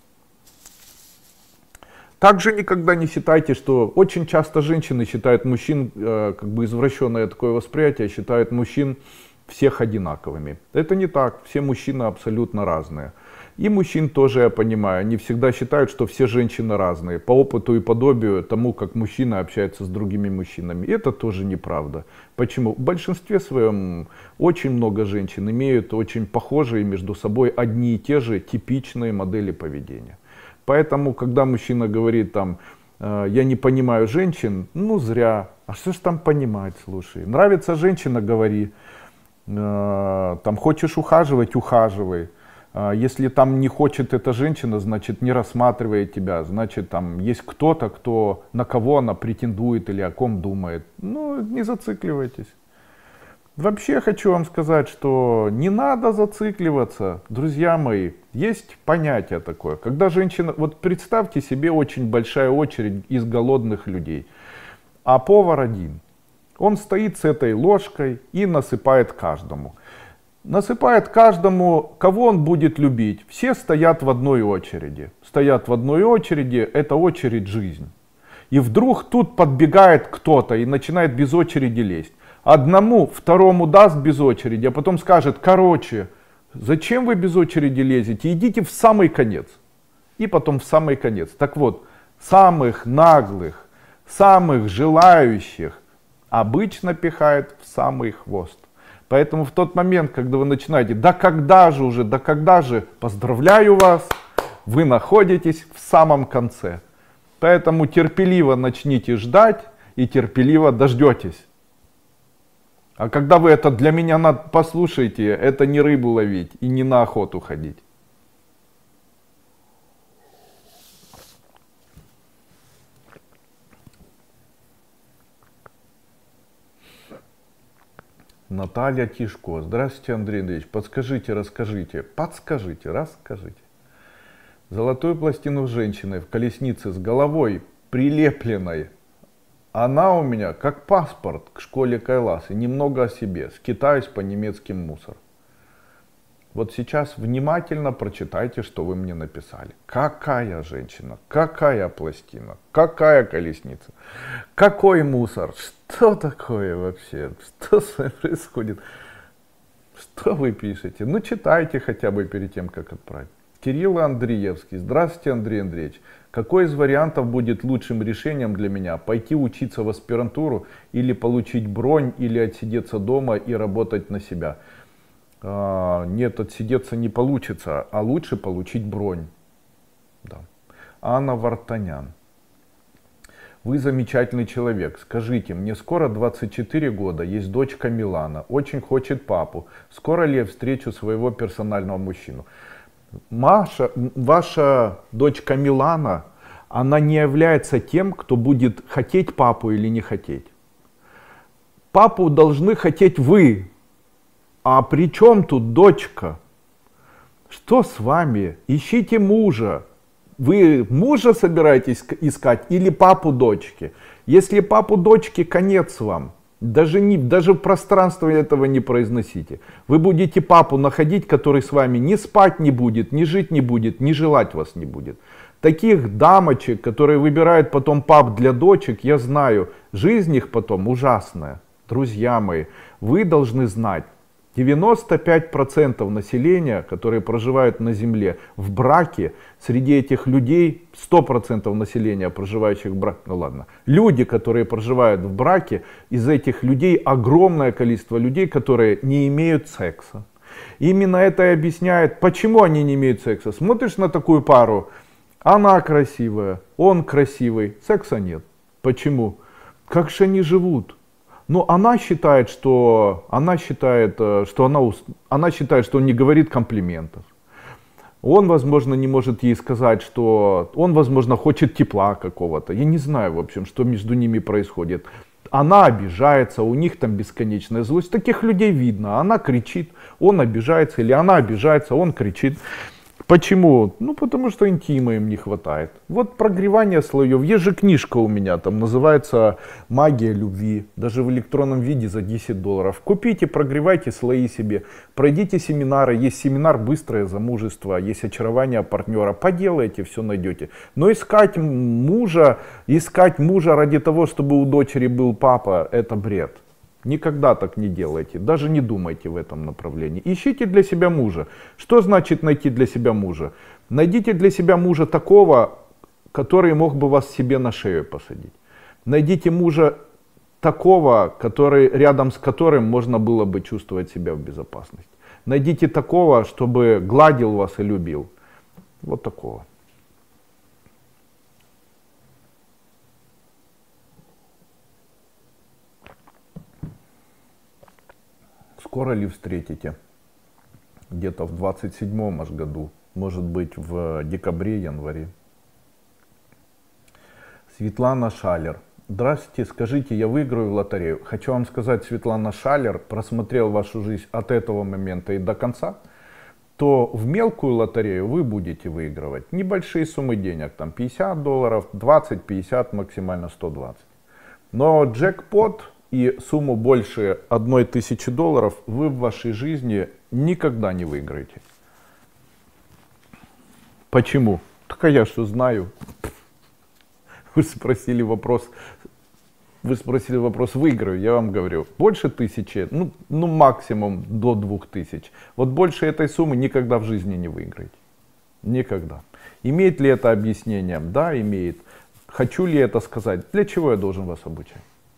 Также никогда не считайте, что очень часто женщины считают мужчин, э, как бы извращенное такое восприятие, считают мужчин всех одинаковыми. Это не так. Все мужчины абсолютно разные. И мужчин тоже, я понимаю, они всегда считают, что все женщины разные. По опыту и подобию тому, как мужчина общается с другими мужчинами. И это тоже неправда. Почему? В большинстве своем очень много женщин имеют очень похожие между собой одни и те же типичные модели поведения. Поэтому, когда мужчина говорит там, я не понимаю женщин, ну зря. А что ж там понимать, слушай. Нравится женщина, говори. Там хочешь ухаживать, ухаживай. Если там не хочет эта женщина, значит не рассматривает тебя, значит там есть кто-то, кто, на кого она претендует или о ком думает. Ну, не зацикливайтесь. Вообще хочу вам сказать, что не надо зацикливаться, друзья мои. Есть понятие такое, когда женщина, вот представьте себе очень большая очередь из голодных людей, а повар один. Он стоит с этой ложкой и насыпает каждому. Насыпает каждому, кого он будет любить. Все стоят в одной очереди. Стоят в одной очереди, это очередь жизнь. И вдруг тут подбегает кто-то и начинает без очереди лезть. Одному, второму даст без очереди, а потом скажет, короче, зачем вы без очереди лезете? Идите в самый конец. И потом в самый конец. Так вот, самых наглых, самых желающих обычно пихает в самый хвост. Поэтому в тот момент, когда вы начинаете, да когда же уже, да когда же, поздравляю вас, вы находитесь в самом конце. Поэтому терпеливо начните ждать и терпеливо дождетесь. А когда вы это для меня послушаете, это не рыбу ловить и не на охоту ходить. Наталья Тишко. Здравствуйте, Андрей Андреевич. Подскажите, расскажите. Подскажите, расскажите. Золотую пластину женщины в колеснице с головой прилепленной. Она у меня как паспорт к школе Кайлас. И немного о себе. Скитаюсь по немецким мусор. Вот сейчас внимательно прочитайте, что вы мне написали. Какая женщина? Какая пластина? Какая колесница? Какой мусор? Что такое вообще? Что с вами происходит? Что вы пишете? Ну, читайте хотя бы перед тем, как отправить. Кирилл Андреевский. Здравствуйте, Андрей Андреевич. Какой из вариантов будет лучшим решением для меня? Пойти учиться в аспирантуру или получить бронь, или отсидеться дома и работать на себя? А, нет, отсидеться не получится, а лучше получить бронь. Да. Анна Вартанян. Вы замечательный человек. Скажите, мне скоро двадцать четыре года, есть дочка Милана, очень хочет папу. Скоро ли я встречу своего персонального мужчину? Маша, ваша дочка Милана, она не является тем, кто будет хотеть папу или не хотеть. Папу должны хотеть вы. А при чем тут дочка? Что с вами? Ищите мужа. Вы мужа собираетесь искать или папу дочки? Если папу дочки, конец вам. Даже, не, даже в пространстве этого не произносите. Вы будете папу находить, который с вами ни спать не будет, ни жить не будет, ни желать вас не будет. Таких дамочек, которые выбирают потом пап для дочек, я знаю, жизнь их потом ужасная. Друзья мои, вы должны знать, девяносто пять процентов населения, которые проживают на земле в браке, среди этих людей сто процентов населения, проживающих в браке, ну ладно, люди, которые проживают в браке, из этих людей огромное количество людей, которые не имеют секса. Именно это и объясняет, почему они не имеют секса. Смотришь на такую пару, она красивая, он красивый, секса нет. Почему? Как же они живут? Но она считает, что она считает, что она, она считает, что он не говорит комплиментов. Он, возможно, не может ей сказать, что он, возможно, хочет тепла какого-то. Я не знаю, в общем, что между ними происходит. Она обижается, у них там бесконечная злость. Таких людей видно. Она кричит, он обижается, или она обижается, он кричит. Почему? Ну, потому что интима им не хватает. Вот прогревание слоев. Есть же книжка у меня, там называется «Магия любви». Даже в электронном виде за десять долларов. Купите, прогревайте слои себе. Пройдите семинары. Есть семинар «Быстрое замужество», есть «Очарование партнера». Поделайте, все найдете. Но искать мужа, искать мужа ради того, чтобы у дочери был папа, это бред. Никогда так не делайте, даже не думайте в этом направлении. Ищите для себя мужа. Что значит найти для себя мужа? Найдите для себя мужа такого, который мог бы вас себе на шею посадить. Найдите мужа такого, который, рядом с которым можно было бы чувствовать себя в безопасности. Найдите такого, чтобы гладил вас и любил. Вот такого. Скоро ли встретите? Где-то в двадцать седьмом аж году. Может быть в декабре-январе. Светлана Шалер. Здравствуйте, скажите, я выиграю в лотерею. Хочу вам сказать, Светлана Шалер, просмотрел вашу жизнь от этого момента и до конца, то в мелкую лотерею вы будете выигрывать небольшие суммы денег. Там пятьдесят долларов, двадцать, пятьдесят, максимально сто двадцать. Но джекпот и сумму больше одной тысячи долларов вы в вашей жизни никогда не выиграете. Почему? Так а я что знаю? Вы спросили вопрос, вы спросили вопрос, выиграю, я вам говорю, больше тысячи, ну, ну максимум до двух тысяч. Вот больше этой суммы никогда в жизни не выиграете. Никогда. Имеет ли это объяснение? Да, имеет. Хочу ли это сказать? Для чего я должен вас обучать?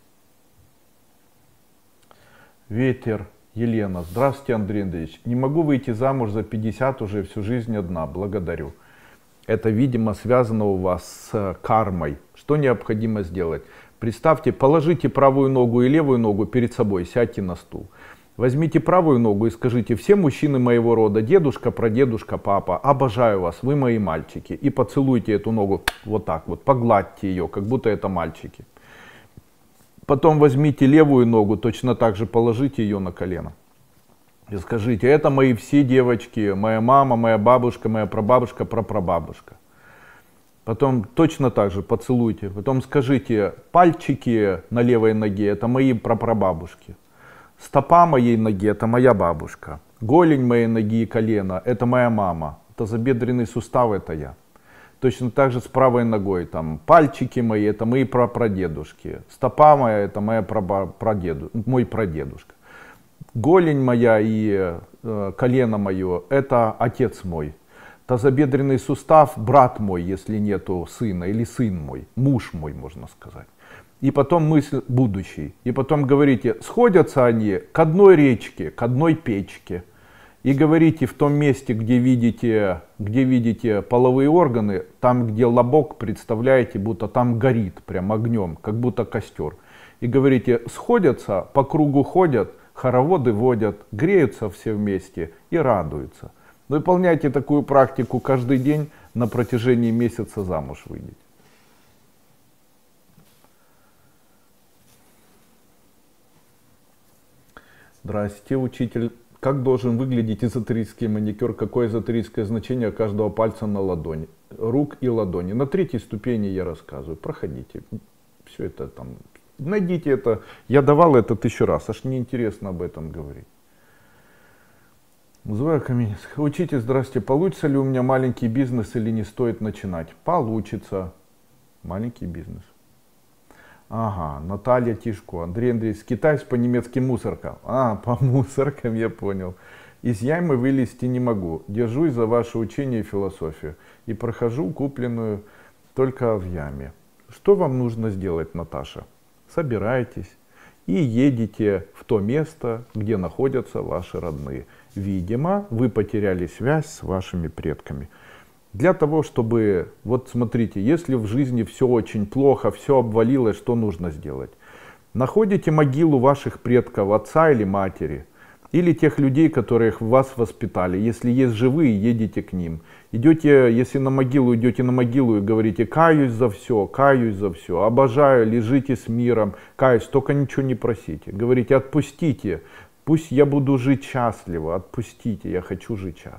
Ветер, Елена. Здравствуйте, Андрей Андреевич. Не могу выйти замуж за пятьдесят, уже всю жизнь одна. Благодарю. Это, видимо, связано у вас с кармой. Что необходимо сделать? Представьте, положите правую ногу и левую ногу перед собой, сядьте на стул. Возьмите правую ногу и скажите: все мужчины моего рода, дедушка, прадедушка, папа, обожаю вас, вы мои мальчики. И поцелуйте эту ногу вот так вот, погладьте ее, как будто это мальчики. Потом возьмите левую ногу, точно так же положите ее на колено. И скажите: это мои все девочки, моя мама, моя бабушка, моя прабабушка, прапрабабушка. Потом точно так же поцелуйте. Потом скажите: пальчики на левой ноге, это мои прапрабабушки. Стопа моей ноги, это моя бабушка. Голень моей ноги и колено, это моя мама. Тазобедренный сустав, это я. Точно так же с правой ногой. Там, пальчики мои, это мои прапрадедушки. Стопа моя, это моя прадеду, мой прадедушка. Голень моя и э, колено мое, это отец мой. Тазобедренный сустав, брат мой, если нету сына, или сын мой, муж мой, можно сказать. И потом мысль будущий. И потом говорите, сходятся они к одной речке, к одной печке. И говорите, в том месте, где видите, где видите половые органы, там, где лобок, представляете, будто там горит прям огнем, как будто костер. И говорите, сходятся, по кругу ходят, хороводы водят, греются все вместе и радуются. Выполняйте такую практику каждый день, на протяжении месяца замуж выйдете. Здрасте, учитель. Как должен выглядеть эзотерический маникюр? Какое эзотерическое значение каждого пальца на ладони, рук и ладони? На третьей ступени я рассказываю. Проходите. Все это там. Найдите это. Я давал это тысячу раз. Аж неинтересно об этом говорить. Зоя Каменецкая. Учитель, здрасте. Получится ли у меня маленький бизнес или не стоит начинать? Получится. Маленький бизнес. Ага, Наталья Тишко, Андрей Андреевич, китайец по-немецки мусорка. А, по мусоркам я понял. Из ямы вылезти не могу. Держусь за ваше учение и философию. И прохожу купленную только в яме. Что вам нужно сделать, Наташа? Собирайтесь и едете в то место, где находятся ваши родные. Видимо, вы потеряли связь с вашими предками. Для того, чтобы, вот смотрите, если в жизни все очень плохо, все обвалилось, что нужно сделать? Находите могилу ваших предков, отца или матери, или тех людей, которых вас воспитали. Если есть живые, едете к ним. Идете, если на могилу, идете на могилу и говорите, каюсь за все, каюсь за все, обожаю, лежите с миром, каюсь, только ничего не просите. Говорите, отпустите, пусть я буду жить счастливо, отпустите, я хочу жить счастливо.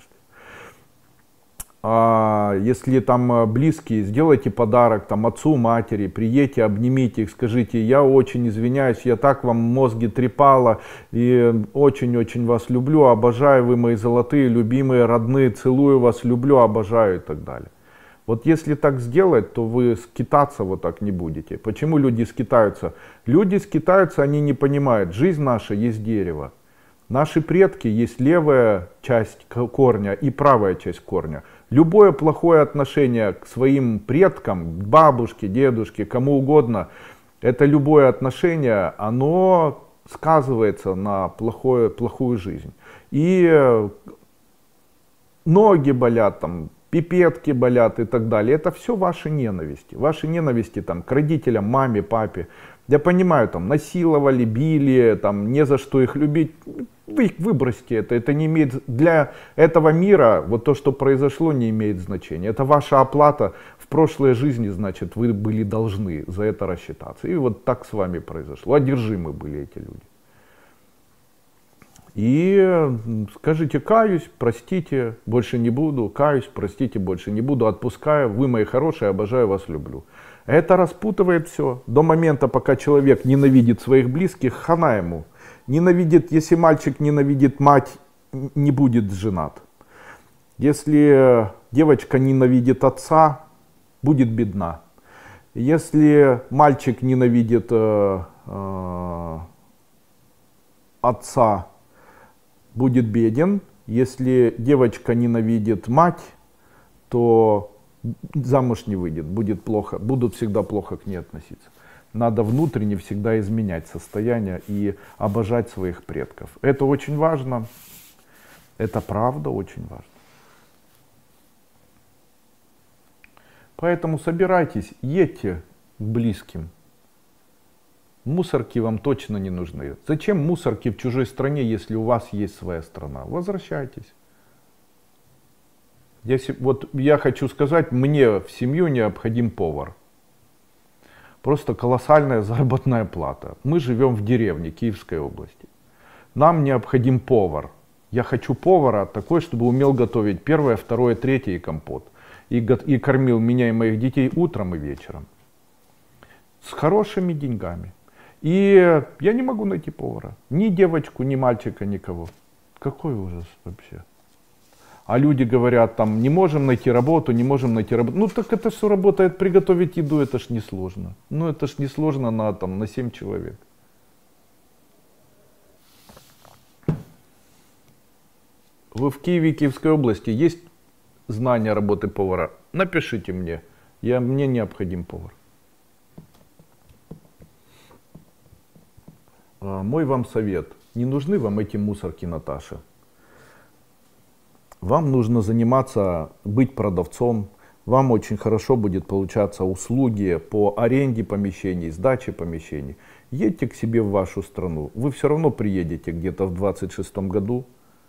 А если там близкие, сделайте подарок там отцу, матери, приедьте, обнимите их, скажите, я очень извиняюсь, я так вам мозги трепала, и очень-очень вас люблю, обожаю, вы мои золотые, любимые, родные, целую вас, люблю, обожаю и так далее. Вот если так сделать, то вы скитаться вот так не будете. Почему люди скитаются? Люди скитаются, они не понимают, жизнь наша есть дерево. Наши предки есть левая часть корня и правая часть корня. Любое плохое отношение к своим предкам, к бабушке, дедушке, кому угодно, это любое отношение, оно сказывается на плохое, плохую жизнь. И ноги болят, там, пипетки болят и так далее. Это все ваши ненависти. Ваши ненависти там, к родителям, маме, папе. Я понимаю, там, насиловали, били, там, не за что их любить. Вы выбросьте это, это не имеет, для этого мира вот то, что произошло, не имеет значения. Это ваша оплата в прошлой жизни, значит, вы были должны за это рассчитаться. И вот так с вами произошло, одержимы были эти люди. И скажите, каюсь, простите, больше не буду, каюсь, простите, больше не буду, отпускаю, вы мои хорошие, обожаю вас, люблю. Это распутывает все. До момента, пока человек ненавидит своих близких, хана ему. Ненавидит, если мальчик ненавидит мать, не будет женат. Если девочка ненавидит отца, будет бедна. Если мальчик ненавидит э, э, отца, будет беден. Если девочка ненавидит мать, то замуж не выйдет, будет плохо, будут всегда плохо к ней относиться. Надо внутренне всегда изменять состояние и обожать своих предков. Это очень важно. Это правда очень важно. Поэтому собирайтесь, едьте к близким. Мусорки вам точно не нужны. Зачем мусорки в чужой стране, если у вас есть своя страна? Возвращайтесь. Если, вот я хочу сказать, мне в семью необходим повар. Просто колоссальная заработная плата. Мы живем в деревне Киевской области. Нам необходим повар. Я хочу повара такой, чтобы умел готовить первое, второе, третье и компот. И, и кормил меня и моих детей утром и вечером. С хорошими деньгами. И я не могу найти повара. Ни девочку, ни мальчика, никого. Какой ужас вообще. А люди говорят, там, не можем найти работу, не можем найти работу. Ну так это все работает, приготовить еду, это ж несложно. Ну это ж несложно на, там, на семь человек. Вы в Киеве, Киевской области есть знания работы повара? Напишите мне, я, мне необходим повар. А, мой вам совет. Не нужны вам эти мусорки, Наташа. Вам нужно заниматься, быть продавцом. Вам очень хорошо будет получаться услуги по аренде помещений, сдаче помещений. Едьте к себе в вашу страну. Вы все равно приедете где-то в двадцать шестом году.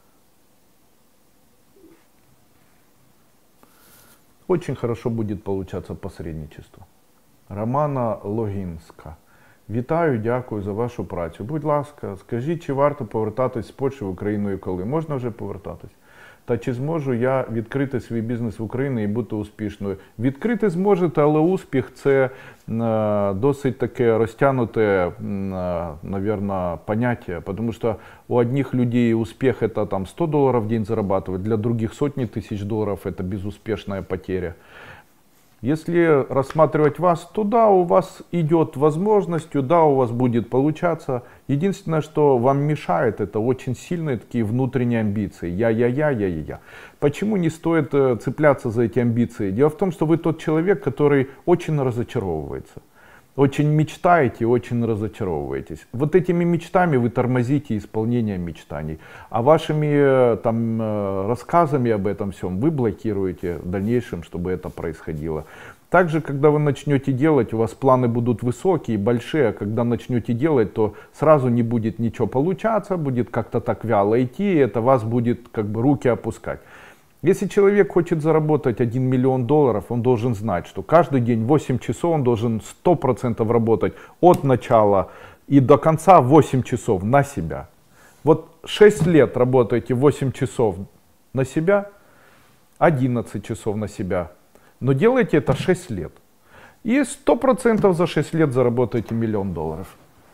Очень хорошо будет получаться посередничество. Романа Логінська. Вітаю, дякую за вашу працю. Будь ласка, скажіть, чи варто повертатись з Польщі в Україну і коли? Можна вже повертатись? Та чи зможу я відкрити свій бізнес в Україні і бути успішною? Відкрити зможете, але успіх – це е, досить таке розтягнуте, е, наверное, поняття. Тому що у одних людей успіх – це там, сто доларів в день зарабатывать, для других сотни тысяч долларов – это безуспешная потеря. Если рассматривать вас, то да, у вас идет возможностью, да, у вас будет получаться. Единственное, что вам мешает, это очень сильные такие внутренние амбиции. Я-я-я, я-я-я. Почему не стоит цепляться за эти амбиции? Дело в том, что вы тот человек, который очень разочаровывается. Очень мечтаете, очень разочаровываетесь. Вот этими мечтами вы тормозите исполнение мечтаний. А вашими там, рассказами об этом всем вы блокируете в дальнейшем, чтобы это происходило. Также, когда вы начнете делать, у вас планы будут высокие, большие, а когда начнете делать, то сразу не будет ничего получаться, будет как-то так вяло идти, и это вас будет как бы руки опускать. Если человек хочет заработать один миллион долларов, он должен знать, что каждый день восемь часов он должен сто процентов работать от начала и до конца восемь часов на себя. Вот шесть лет работаете восемь часов на себя, одиннадцать часов на себя, но делайте это шесть лет. И сто процентов за шесть лет заработаете миллион долларов.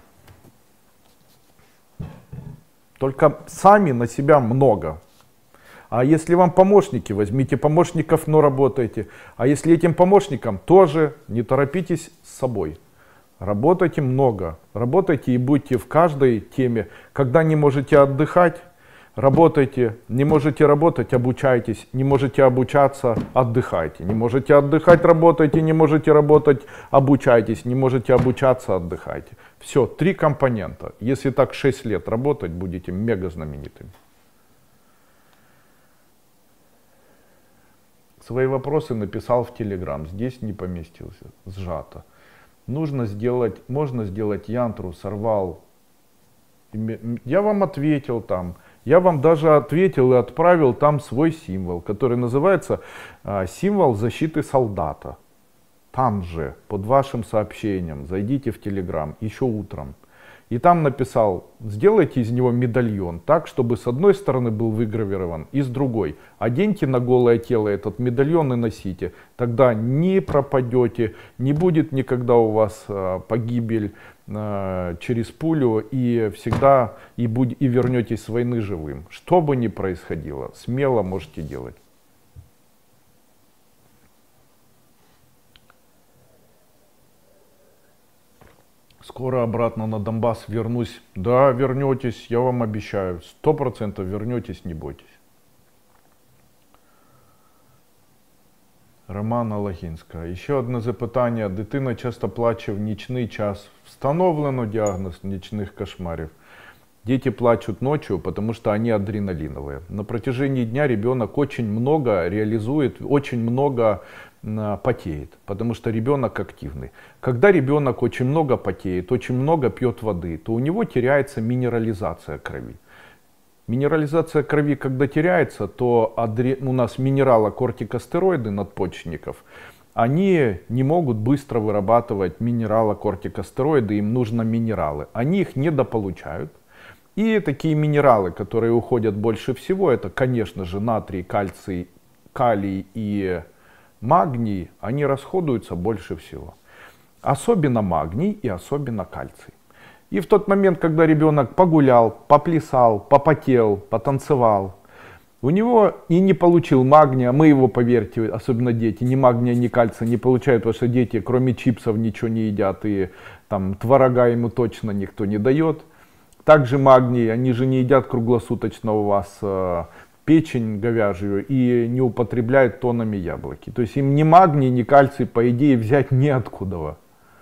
Только сами на себя много. А если вам помощники, возьмите помощников, но работайте. А если этим помощникам тоже не торопитесь с собой. Работайте много, работайте и будьте в каждой теме. Когда не можете отдыхать, работайте. Не можете работать, обучайтесь. Не можете обучаться, отдыхайте. Не можете отдыхать, работайте. Не можете работать, обучайтесь. Не можете обучаться, отдыхайте. Все, три компонента. Если так шесть лет работать, будете мега знаменитыми. Свои вопросы написал в Telegram, здесь не поместился, сжато. Нужно сделать, можно сделать янтру, сорвал. Я вам ответил там, я вам даже ответил и отправил там свой символ, который называется а, символ защиты солдата. Там же, под вашим сообщением, зайдите в Telegram, еще утром. И там написал, сделайте из него медальон так, чтобы с одной стороны был выгравирован и с другой. Оденьте на голое тело этот медальон и носите. Тогда не пропадете, не будет никогда у вас э, погибель э, через пулю и всегда и, будь, и вернетесь с войны живым. Что бы ни происходило, смело можете делать. Скоро обратно на Донбасс вернусь. Да, вернетесь, я вам обещаю. Сто процентов вернетесь, не бойтесь. Романа Логінська. Ще одне запитання. Дитина часто плаче в нічний час. Встановлено діагноз нічних кошмарів. Дети плачут ночью, потому что они адреналиновые. На протяжении дня ребенок очень много реализует, очень много э, потеет, потому что ребенок активный. Когда ребенок очень много потеет, очень много пьет воды, то у него теряется минерализация крови. Минерализация крови, когда теряется, то адре... у нас минералокортикостероиды надпочечников, они не могут быстро вырабатывать минералокортикостероиды, им нужны минералы. Они их недополучают. И такие минералы, которые уходят больше всего, это, конечно же, натрий, кальций, калий и магний, они расходуются больше всего. Особенно магний и особенно кальций. И в тот момент, когда ребенок погулял, поплясал, попотел, потанцевал, У него и не получил магния, мы его, поверьте, особенно дети, ни магния, ни кальция не получают, потому что дети кроме чипсов ничего не едят, и там творога ему точно никто не дает. Также магний, они же не едят круглосуточно у вас э, печень говяжью и не употребляют тоннами яблоки. То есть им ни магний, ни кальций, по идее, взять неоткуда.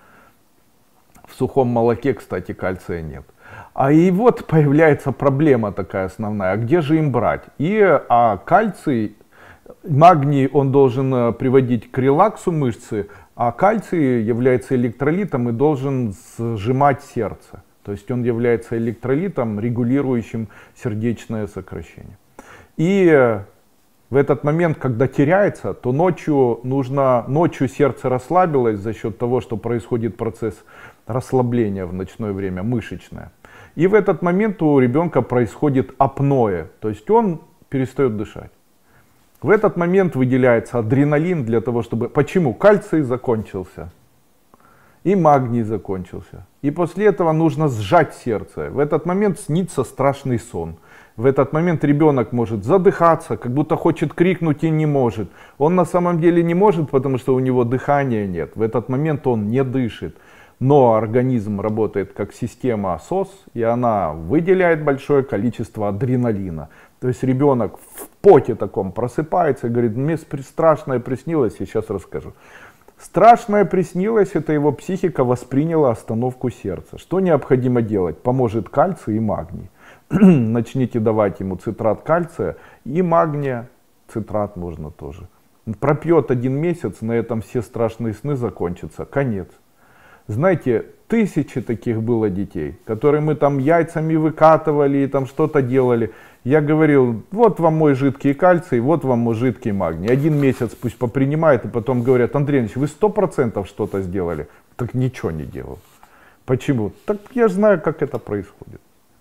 В сухом молоке, кстати, кальция нет. А и вот появляется проблема такая основная, а где же им брать? И а кальций, магний он должен приводить к релаксу мышцы, а кальций является электролитом и должен сжимать сердце. То есть он является электролитом, регулирующим сердечное сокращение. И в этот момент, когда теряется, то ночью нужно, ночью сердце расслабилось за счет того, что происходит процесс расслабления в ночное время, мышечное. И в этот момент у ребенка происходит апноэ, то есть он перестает дышать. В этот момент выделяется адреналин для того, чтобы... Почему? Кальций закончился. И магний закончился. И после этого нужно сжать сердце. В этот момент снится страшный сон. В этот момент ребенок может задыхаться, как будто хочет крикнуть и не может. Он на самом деле не может, потому что у него дыхания нет. В этот момент он не дышит. Но организм работает как система СОС, и она выделяет большое количество адреналина. То есть ребенок в поте таком просыпается и говорит: мне страшное приснилось, я сейчас расскажу. Страшное приснилось, это его психика восприняла остановку сердца. Что необходимо делать? Поможет кальций и магний. Начните давать ему цитрат кальция и магния, цитрат можно тоже. Пропьет один месяц, на этом все страшные сны закончатся, конец. Знаете, тысячи таких было детей, которые мы там яйцами выкатывали и там что-то делали. Я говорил: вот вам мой жидкий кальций, вот вам мой жидкий магний. Один месяц пусть попринимает, и потом говорят: Андрей Ильич, вы сто процентов что-то сделали. Так ничего не делал. Почему? Так я же знаю, как это происходит.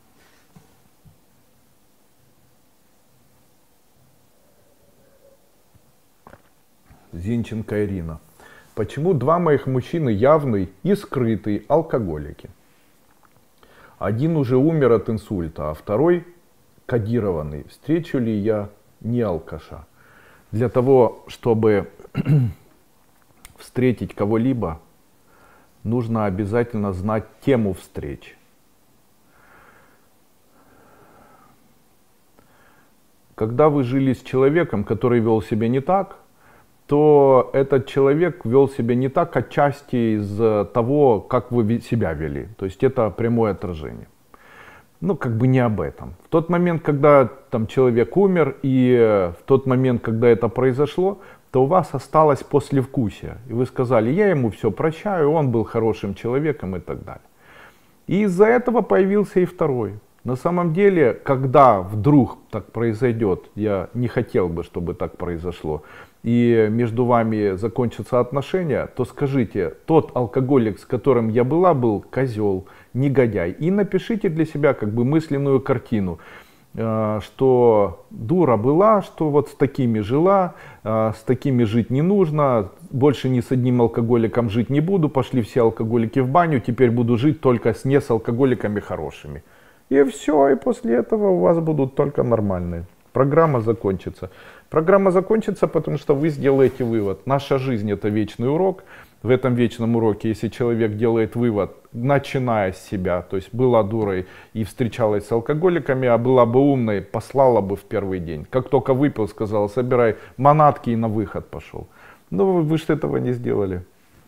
Зинченко Ирина. Почему два моих мужчины явный и скрытый алкоголики? Один уже умер от инсульта, а второй кодированный. Встречу ли я не алкаша? Для того, чтобы встретить кого-либо, нужно обязательно знать тему встреч. Когда вы жили с человеком, который вел себя не так, то этот человек вел себя не так отчасти из того, как вы себя вели. То есть это прямое отражение. Ну, как бы не об этом. В тот момент, когда там человек умер, и в тот момент, когда это произошло, то у вас осталось послевкусие. И вы сказали: я ему все прощаю, он был хорошим человеком и так далее. И из-за этого появился и второй. На самом деле, когда вдруг так произойдет, я не хотел бы, чтобы так произошло, и между вами закончатся отношения, то скажите: тот алкоголик, с которым я была, был козел, негодяй. И напишите для себя как бы мысленную картину, что дура была, что вот с такими жила, с такими жить не нужно, больше ни с одним алкоголиком жить не буду, пошли все алкоголики в баню, теперь буду жить только с не с алкоголиками хорошими. И все, и после этого у вас будут только нормальные. Программа закончится. Программа закончится, потому что вы сделаете вывод. Наша жизнь — это вечный урок. В этом вечном уроке, если человек делает вывод, начиная с себя, то есть была дурой и встречалась с алкоголиками, а была бы умной, послала бы в первый день. Как только выпил, сказала: собирай манатки, и на выход пошел. Но вы же этого не сделали.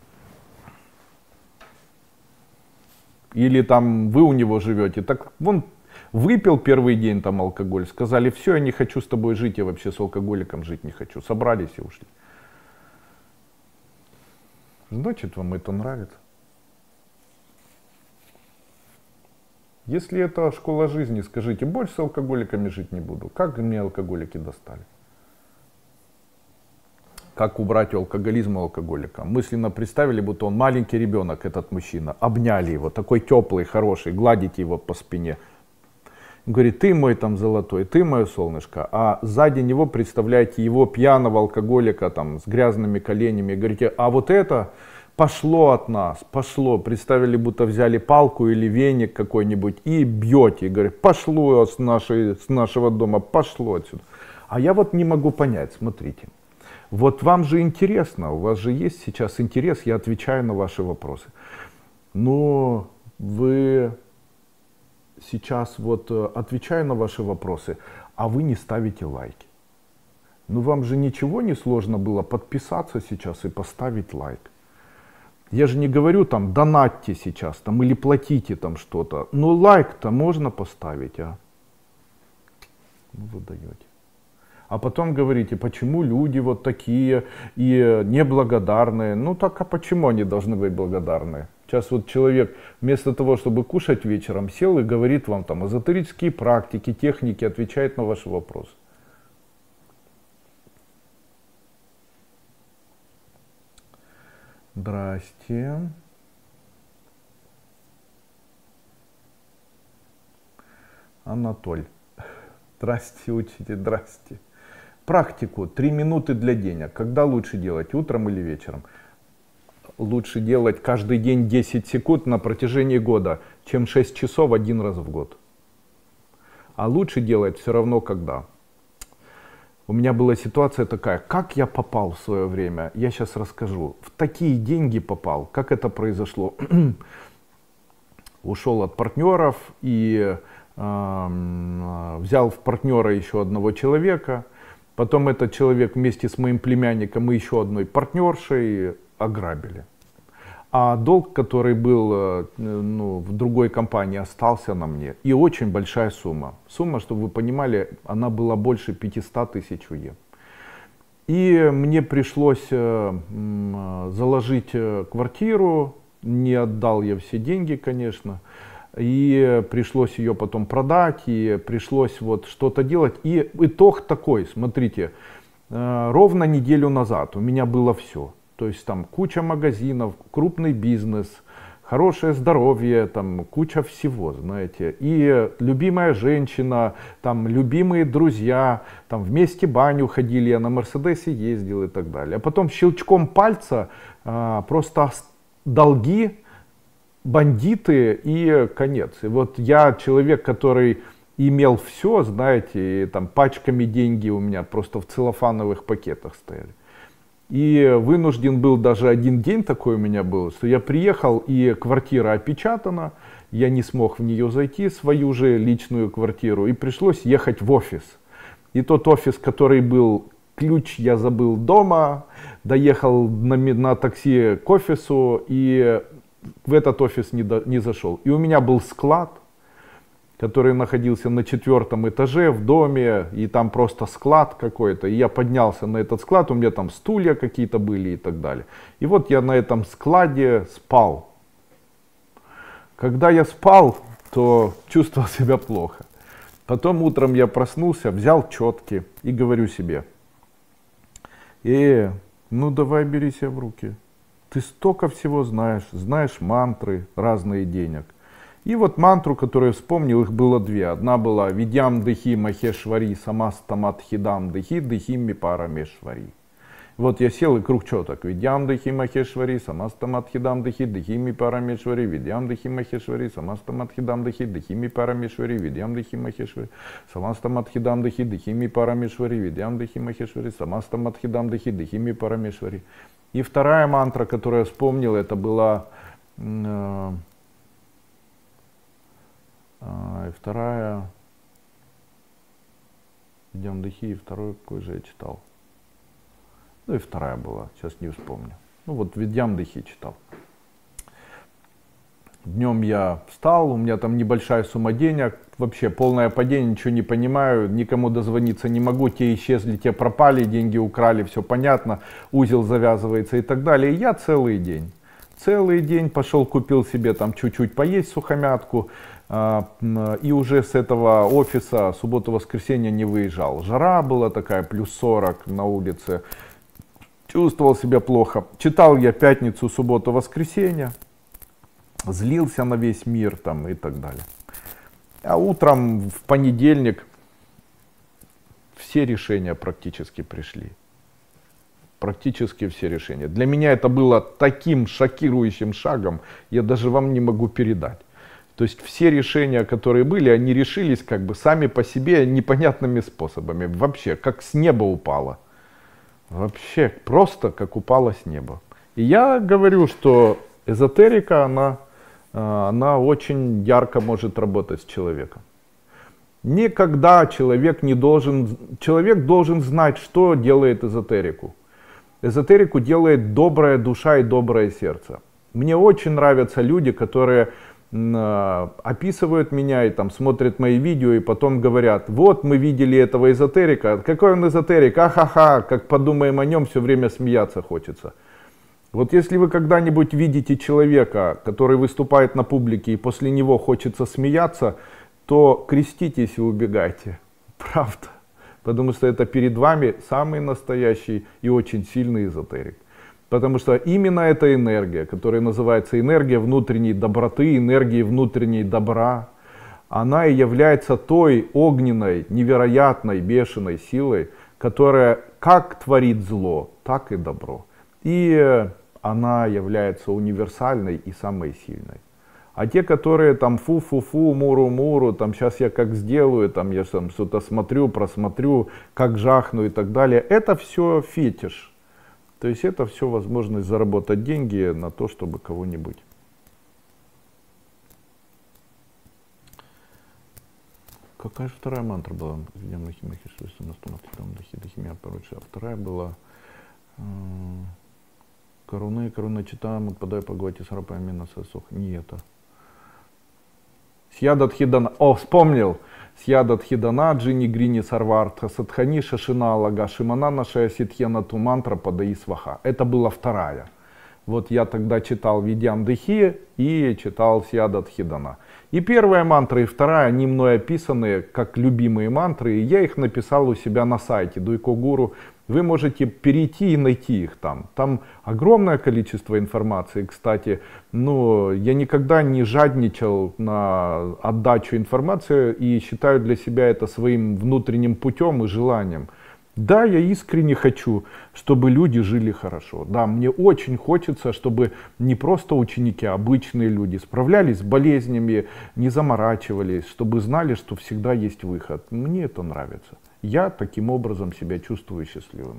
Или там вы у него живете, так вон выпил первый день там алкоголь, сказали: все, я не хочу с тобой жить, я вообще с алкоголиком жить не хочу. Собрались и ушли. Значит, вам это нравится. Если это школа жизни, скажите: больше с алкоголиками жить не буду. Как мне алкоголики достали? Как убрать у алкоголизма алкоголика? Мысленно представили, будто он маленький ребенок, этот мужчина. Обняли его, такой теплый, хороший, гладите его по спине. Говорит: ты мой там золотой, ты мое солнышко. А сзади него представляете его пьяного алкоголика там с грязными коленями. И говорите: а вот это пошло от нас, пошло. Представили, будто взяли палку или веник какой-нибудь и бьете. И говорит: пошло с, нашей, с нашего дома, пошло отсюда. А я вот не могу понять, смотрите. Вот вам же интересно, у вас же есть сейчас интерес, я отвечаю на ваши вопросы. Но вы сейчас вот отвечаю на ваши вопросы, а вы не ставите лайки. Ну вам же ничего не сложно было подписаться сейчас и поставить лайк. Я же не говорю там донатьте сейчас там или платите там что-то. Но лайк-то можно поставить, а? Ну вы даете. А потом говорите, почему люди вот такие и неблагодарные. Ну так а почему они должны быть благодарны? Сейчас вот человек вместо того, чтобы кушать вечером, сел и говорит вам там эзотерические практики, техники, отвечает на ваши вопросы. Здрасте. Анатоль. Здрасте, учитель, здрасте. Практику три минуты для денег. Когда лучше делать, утром или вечером? Лучше делать каждый день десять секунд на протяжении года, чем шесть часов один раз в год. А лучше делать все равно когда. У меня была ситуация такая, как я попал в свое время, я сейчас расскажу. В такие деньги попал, как это произошло. Ушел от партнеров и э, взял в партнера еще одного человека. Потом этот человек вместе с моим племянником и еще одной партнершей ограбили. А долг, который был ну, в другой компании, остался на мне. И очень большая сумма. Сумма, чтобы вы понимали, она была больше пятисот тысяч УЕ. И мне пришлось заложить квартиру. Не отдал я все деньги, конечно. И пришлось ее потом продать, и пришлось вот что-то делать. И итог такой, смотрите, ровно неделю назад у меня было все. То есть там куча магазинов, крупный бизнес, хорошее здоровье, там куча всего, знаете. И любимая женщина, там любимые друзья, там вместе баню ходили, я на Мерседесе ездил и так далее. А потом щелчком пальца а, просто долги, бандиты и конец. И вот я человек, который имел все, знаете, и там пачками деньги у меня просто в целлофановых пакетах стояли. И вынужден был, даже один день такой у меня был, что я приехал, и квартира опечатана, я не смог в нее зайти, свою же личную квартиру, и пришлось ехать в офис. И тот офис, который был, ключ я забыл дома, доехал на, на такси к офису, и в этот офис не, до, не зашел. И у меня был склад, который находился на четвертом этаже в доме, и там просто склад какой-то. И я поднялся на этот склад, у меня там стулья какие-то были и так далее. И вот я на этом складе спал. Когда я спал, то чувствовал себя плохо. Потом утром я проснулся, взял четки и говорю себе: э, ну давай бери себя в руки. Ты столько всего знаешь, знаешь мантры разные денег. И вот мантру, которую я вспомнил, их было две. Одна была Видьям Дехи Махешвари Самастамат Хидам Дехи Дехими Парамешвари. Вот я сел и круг четок. Видьям Дехи Махешвари Самастамат Хидам Дехи Дехими Парамешвари. Видьям Дехи Махешвари Самастамат Хидам Дехи Дехими Парамешвари. Видьям Дехи Махешвари Самастамат Хидам Дехи Дехими Парамешвари. Видьям Дехи Махешвари Самастамат Хидам Дехи Дехими Парамешвари. И вторая мантра, которую я вспомнил, это была... Э, И вторая, Видьям Дехи, и второй, какой же я читал. Ну и вторая была, сейчас не вспомню. Ну вот Видьям Дехи читал. Днем я встал, у меня там небольшая сумма денег, вообще полное падение, ничего не понимаю, никому дозвониться не могу, те исчезли, те пропали, деньги украли, все понятно, узел завязывается и так далее. И я целый день, целый день пошел, купил себе там чуть-чуть поесть сухомятку, и уже с этого офиса субботу-воскресенье не выезжал. Жара была такая, плюс сорок на улице, чувствовал себя плохо. Читал я пятницу, субботу, воскресенье, злился на весь мир там и так далее. А утром в понедельник все решения практически пришли. Практически все решения. Для меня это было таким шокирующим шагом, я даже вам не могу передать. То есть все решения, которые были, они решились как бы сами по себе непонятными способами. Вообще, как с неба упало. Вообще, просто как упало с неба. И я говорю, что эзотерика, она, она очень ярко может работать с человеком. Никогда человек не должен, человек должен знать, что делает эзотерику. Эзотерику делает добрая душа и доброе сердце. Мне очень нравятся люди, которые э, описывают меня и там смотрят мои видео и потом говорят: вот мы видели этого эзотерика, какой он эзотерик, ахаха, как подумаем о нем, все время смеяться хочется. Вот если вы когда-нибудь видите человека, который выступает на публике и после него хочется смеяться, то креститесь и убегайте. Правда. Потому что это перед вами самый настоящий и очень сильный эзотерик. Потому что именно эта энергия, которая называется энергия внутренней доброты, энергии внутренней добра, она и является той огненной, невероятной, бешеной силой, которая как творит зло, так и добро. И она является универсальной и самой сильной. А те, которые там фу-фу-фу, муру-муру, там сейчас я как сделаю, там я там что-то смотрю, просмотрю, как жахну и так далее, это все фетиш. То есть это все возможность заработать деньги на то, чтобы кого-нибудь. Какая же вторая мантра была? А вторая была Коруны, коруны читаем, отпадай погоди, сарапай мина сосух. Не это. Сьядатхидана. О, вспомнил. Сьядатхидана, джини грини сарвартха, садхани шашина лага, шимана наша ситхена ту мантра подаи сваха. Это была вторая. Вот я тогда читал Видьям Дхи и читал Сьядатхидана. И первая мантра, и вторая, они мной описаны как любимые мантры, и я их написал у себя на сайте Дуйко Гуру. Вы можете перейти и найти их там. Там огромное количество информации. Кстати, ну, я никогда не жадничал на отдачу информации и считаю для себя это своим внутренним путем и желанием. Да, я искренне хочу, чтобы люди жили хорошо. Да, мне очень хочется, чтобы не просто ученики, а обычные люди справлялись с болезнями, не заморачивались, чтобы знали, что всегда есть выход. Мне это нравится. Я таким образом себя чувствую счастливым.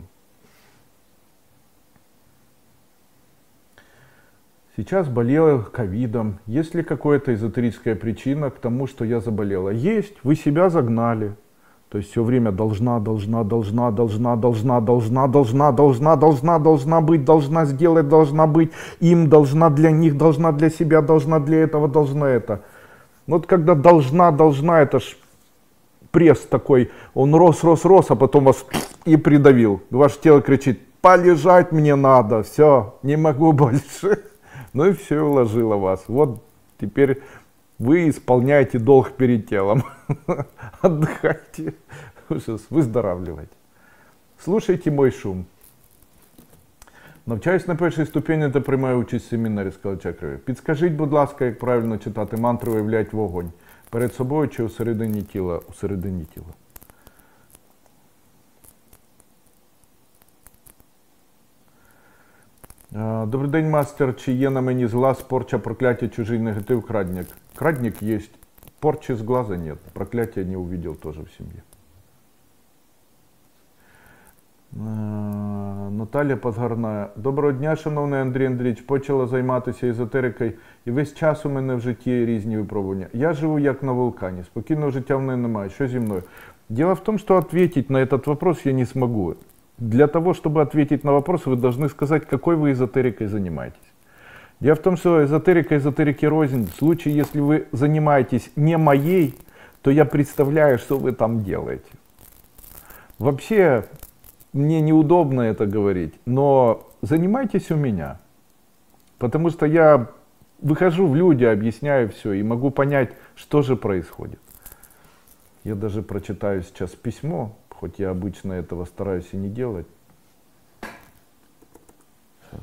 Сейчас болела ковидом. Есть ли какая-то эзотерическая причина к тому, что я заболела? Есть. Вы себя загнали. То есть все время должна, должна, должна, должна, должна, должна, должна, должна, должна, должна быть, должна сделать, должна быть, им должна, для них должна, для себя должна, для этого должна это. Вот когда должна, должна, это ж пресс такой, он рос, рос, рос, а потом вас и придавил. Ваше тело кричит: полежать мне надо, все, не могу больше. Ну и все, уложило вас. Вот теперь вы исполняете долг перед телом. Отдыхайте, выздоравливайте. Слушайте мой шум. Навчаюсь на першій ступені та приймаю участь в семінарі Скала Чакри. Підскажіть, будь ласка, як правильно читати мантру «Виявлять вогонь» перед собою чи всередині тіла? Всередині тіла. Добрий день, мастер. Чи є на мені зла, порча, прокляття, чужий негатив, крадник? Крадник есть. Порчи с глаза нет. Проклятия не увидел тоже в семье. Наталя Позгарна. Доброго дня, шановний Андрій Андрійович. Почала займатися езотерикою і весь час у мене в житті різні випробування. Я живу як на вулкані, спокійного життя в мене немає. Що зі мною? Дело в том, что ответить на этот вопрос я не смогу. Для того, чтобы ответить на вопрос, вы должны сказать, какой вы эзотерикой занимаетесь. Дело в том, что эзотерика эзотерики рознь. В случае, если вы занимаетесь не моей, то я представляю, что вы там делаете. Вообще, мне неудобно это говорить, но занимайтесь у меня. Потому что я выхожу в люди, объясняю все и могу понять, что же происходит. Я даже прочитаю сейчас письмо, хоть я обычно этого стараюсь и не делать. Сейчас.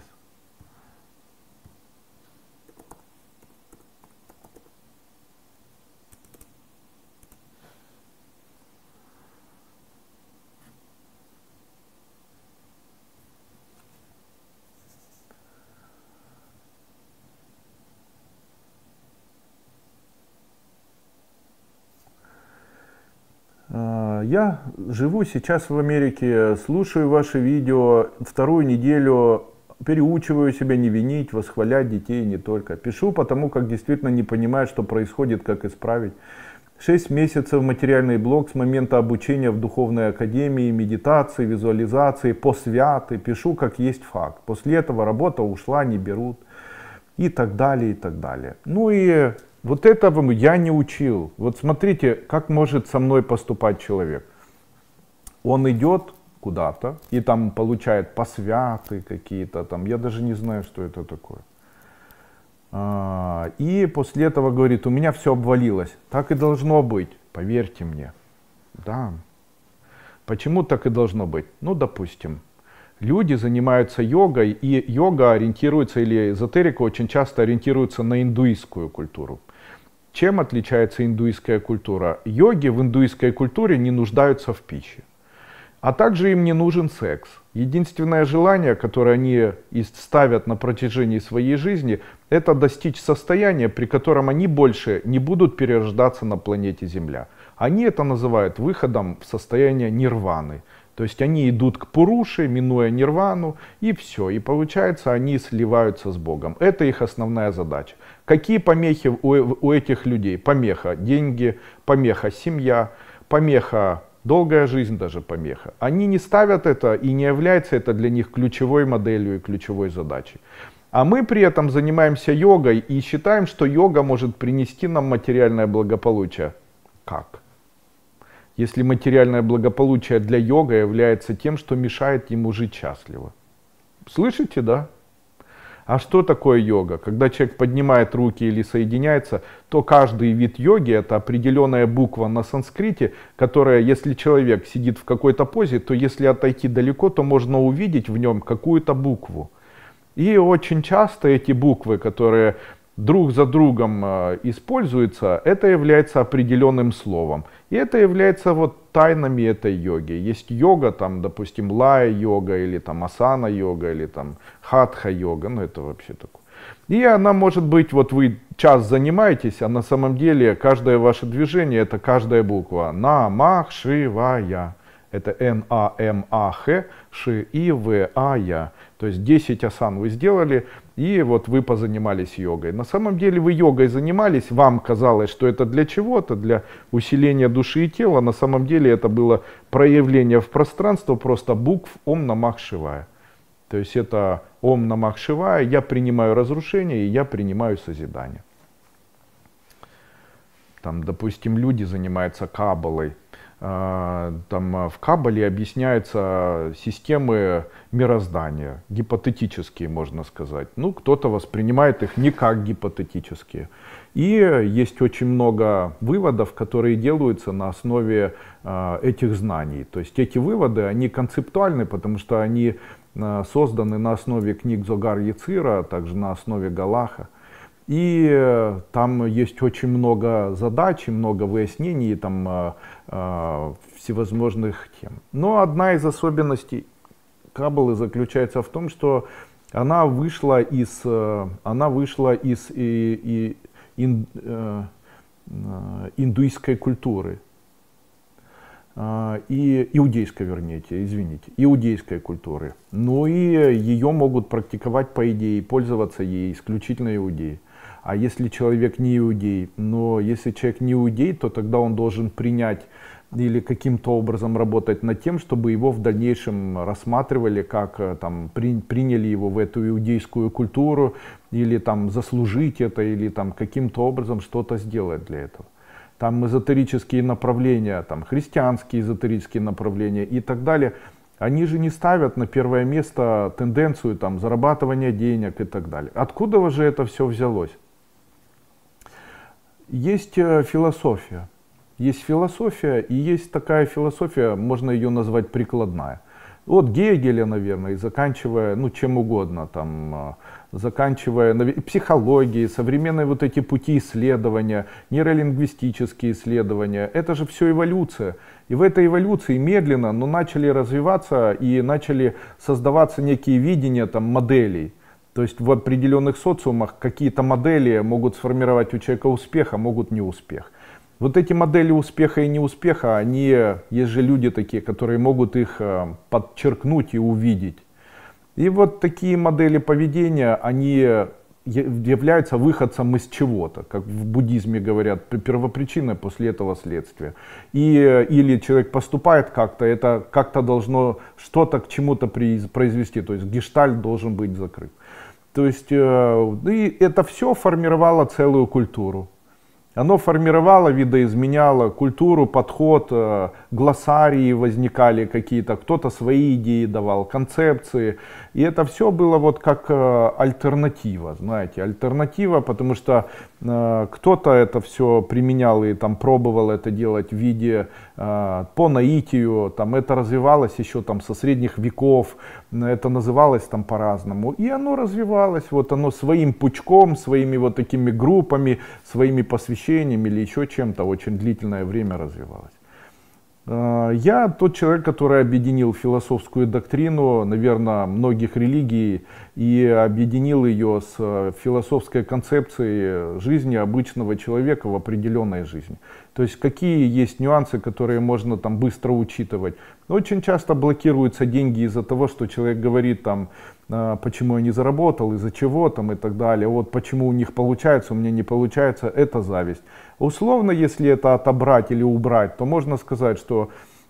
Я живу сейчас в Америке, слушаю ваши видео, вторую неделю переучиваю себя не винить, восхвалять детей не только. Пишу потому, как действительно не понимаю, что происходит, как исправить. Шесть месяцев материальный блог с момента обучения в духовной академии, медитации, визуализации, посвяты. Пишу, как есть факт. После этого работа ушла, не берут. И так далее, и так далее. Ну и вот этого я не учил. Вот смотрите, как может со мной поступать человек. Он идет куда-то и там получает посвяты какие-то там. Я даже не знаю, что это такое. И после этого говорит, у меня все обвалилось. Так и должно быть, поверьте мне. Да. Почему так и должно быть? Ну, допустим, люди занимаются йогой, и йога ориентируется, или эзотерика очень часто ориентируется на индуистскую культуру. Чем отличается индуистская культура? Йоги в индуистской культуре не нуждаются в пище. А также им не нужен секс. Единственное желание, которое они ставят на протяжении своей жизни, это достичь состояния, при котором они больше не будут перерождаться на планете Земля. Они это называют выходом в состояние нирваны. То есть они идут к Пуруше, минуя нирвану, и все. И получается, они сливаются с Богом. Это их основная задача. Какие помехи у, у этих людей? Помеха деньги, помеха семья, помеха долгая жизнь, даже помеха. Они не ставят это, и не является это для них ключевой моделью и ключевой задачей. А мы при этом занимаемся йогой и считаем, что йога может принести нам материальное благополучие. Как? Если материальное благополучие для йога является тем, что мешает ему жить счастливо. Слышите, да? А что такое йога? Когда человек поднимает руки или соединяется, то каждый вид йоги — это определенная буква на санскрите, которая, если человек сидит в какой-то позе, то если отойти далеко, то можно увидеть в нем какую-то букву. И очень часто эти буквы, которые друг за другом используются, это является определенным словом. И это является вот тайнами этой йоги. Есть йога, там, допустим, лая-йога, или там асана-йога, или там хатха-йога, ну это вообще такое. И она может быть, вот вы час занимаетесь, а на самом деле каждое ваше движение — это каждая буква. Намах Шивая. Это Н А М А Х, Ши И В А Я. То есть десять асан вы сделали, и вот вы позанимались йогой. На самом деле вы йогой занимались, вам казалось, что это для чего-то, для усиления души и тела. На самом деле это было проявление в пространство просто букв Ом Намах Шивая. То есть это Ом Намах Шивая, я принимаю разрушение и я принимаю созидание. Там, допустим, люди занимаются каббалой. Там в Каббале объясняются системы мироздания, гипотетические, можно сказать. Ну, кто-то воспринимает их не как гипотетические. И есть очень много выводов, которые делаются на основе этих знаний. То есть эти выводы, они концептуальны, потому что они созданы на основе книг Зогар Яцира, а также на основе Галаха. И там есть очень много задач, много выяснений, там э, э, всевозможных тем. Но одна из особенностей Каббалы заключается в том, что она вышла из, э, она вышла из и, и, ин, э, индуистской культуры. И иудейской, вернее, извините, иудейской культуры. Ну и ее могут практиковать, по идее, и пользоваться ей исключительно иудеи. А если человек не иудей, но если человек не иудей, то тогда он должен принять или каким-то образом работать над тем, чтобы его в дальнейшем рассматривали, как там, при, приняли его в эту иудейскую культуру, или там заслужить это, или там каким-то образом что-то сделать для этого. Там эзотерические направления, там христианские эзотерические направления и так далее, они же не ставят на первое место тенденцию там, зарабатывания денег и так далее. Откуда же это все взялось? Есть философия. Есть философия, и есть такая философия, можно ее назвать прикладная. От Гегеля, наверное, и заканчивая, ну, чем угодно, там, заканчивая психологией, современные вот эти пути исследования, нейролингвистические исследования. Это же все эволюция. И в этой эволюции медленно, но начали развиваться и начали создаваться некие видения там, моделей. То есть в определенных социумах какие-то модели могут сформировать у человека успех, а могут не успех. Вот эти модели успеха и неуспеха, они, есть же люди такие, которые могут их подчеркнуть и увидеть. И вот такие модели поведения, они являются выходцем из чего-то, как в буддизме говорят, первопричиной, после этого следствия. И, или человек поступает как-то, это как-то должно что-то к чему-то произвести, то есть гештальт должен быть закрыт. То есть и это все формировало целую культуру. Оно формировало, видоизменяло культуру, подход, глоссарии возникали какие-то, кто-то свои идеи давал, концепции. И это все было вот как альтернатива, знаете, альтернатива, потому что кто-то это все применял и там пробовал это делать в виде по наитию, там это развивалось еще там со средних веков, это называлось там по-разному. И оно развивалось, вот оно своим пучком, своими вот такими группами, своими посвящениями или еще чем-то очень длительное время развивалось. Я тот человек, который объединил философскую доктрину, наверное, многих религий и объединил ее с философской концепцией жизни обычного человека в определенной жизни. То есть какие есть нюансы, которые можно там быстро учитывать. Очень часто блокируются деньги из-за того, что человек говорит там, почему я не заработал, из-за чего там и так далее. Вот почему у них получается, у меня не получается, это зависть. Условно, если это отобрать или убрать, то можно сказать, что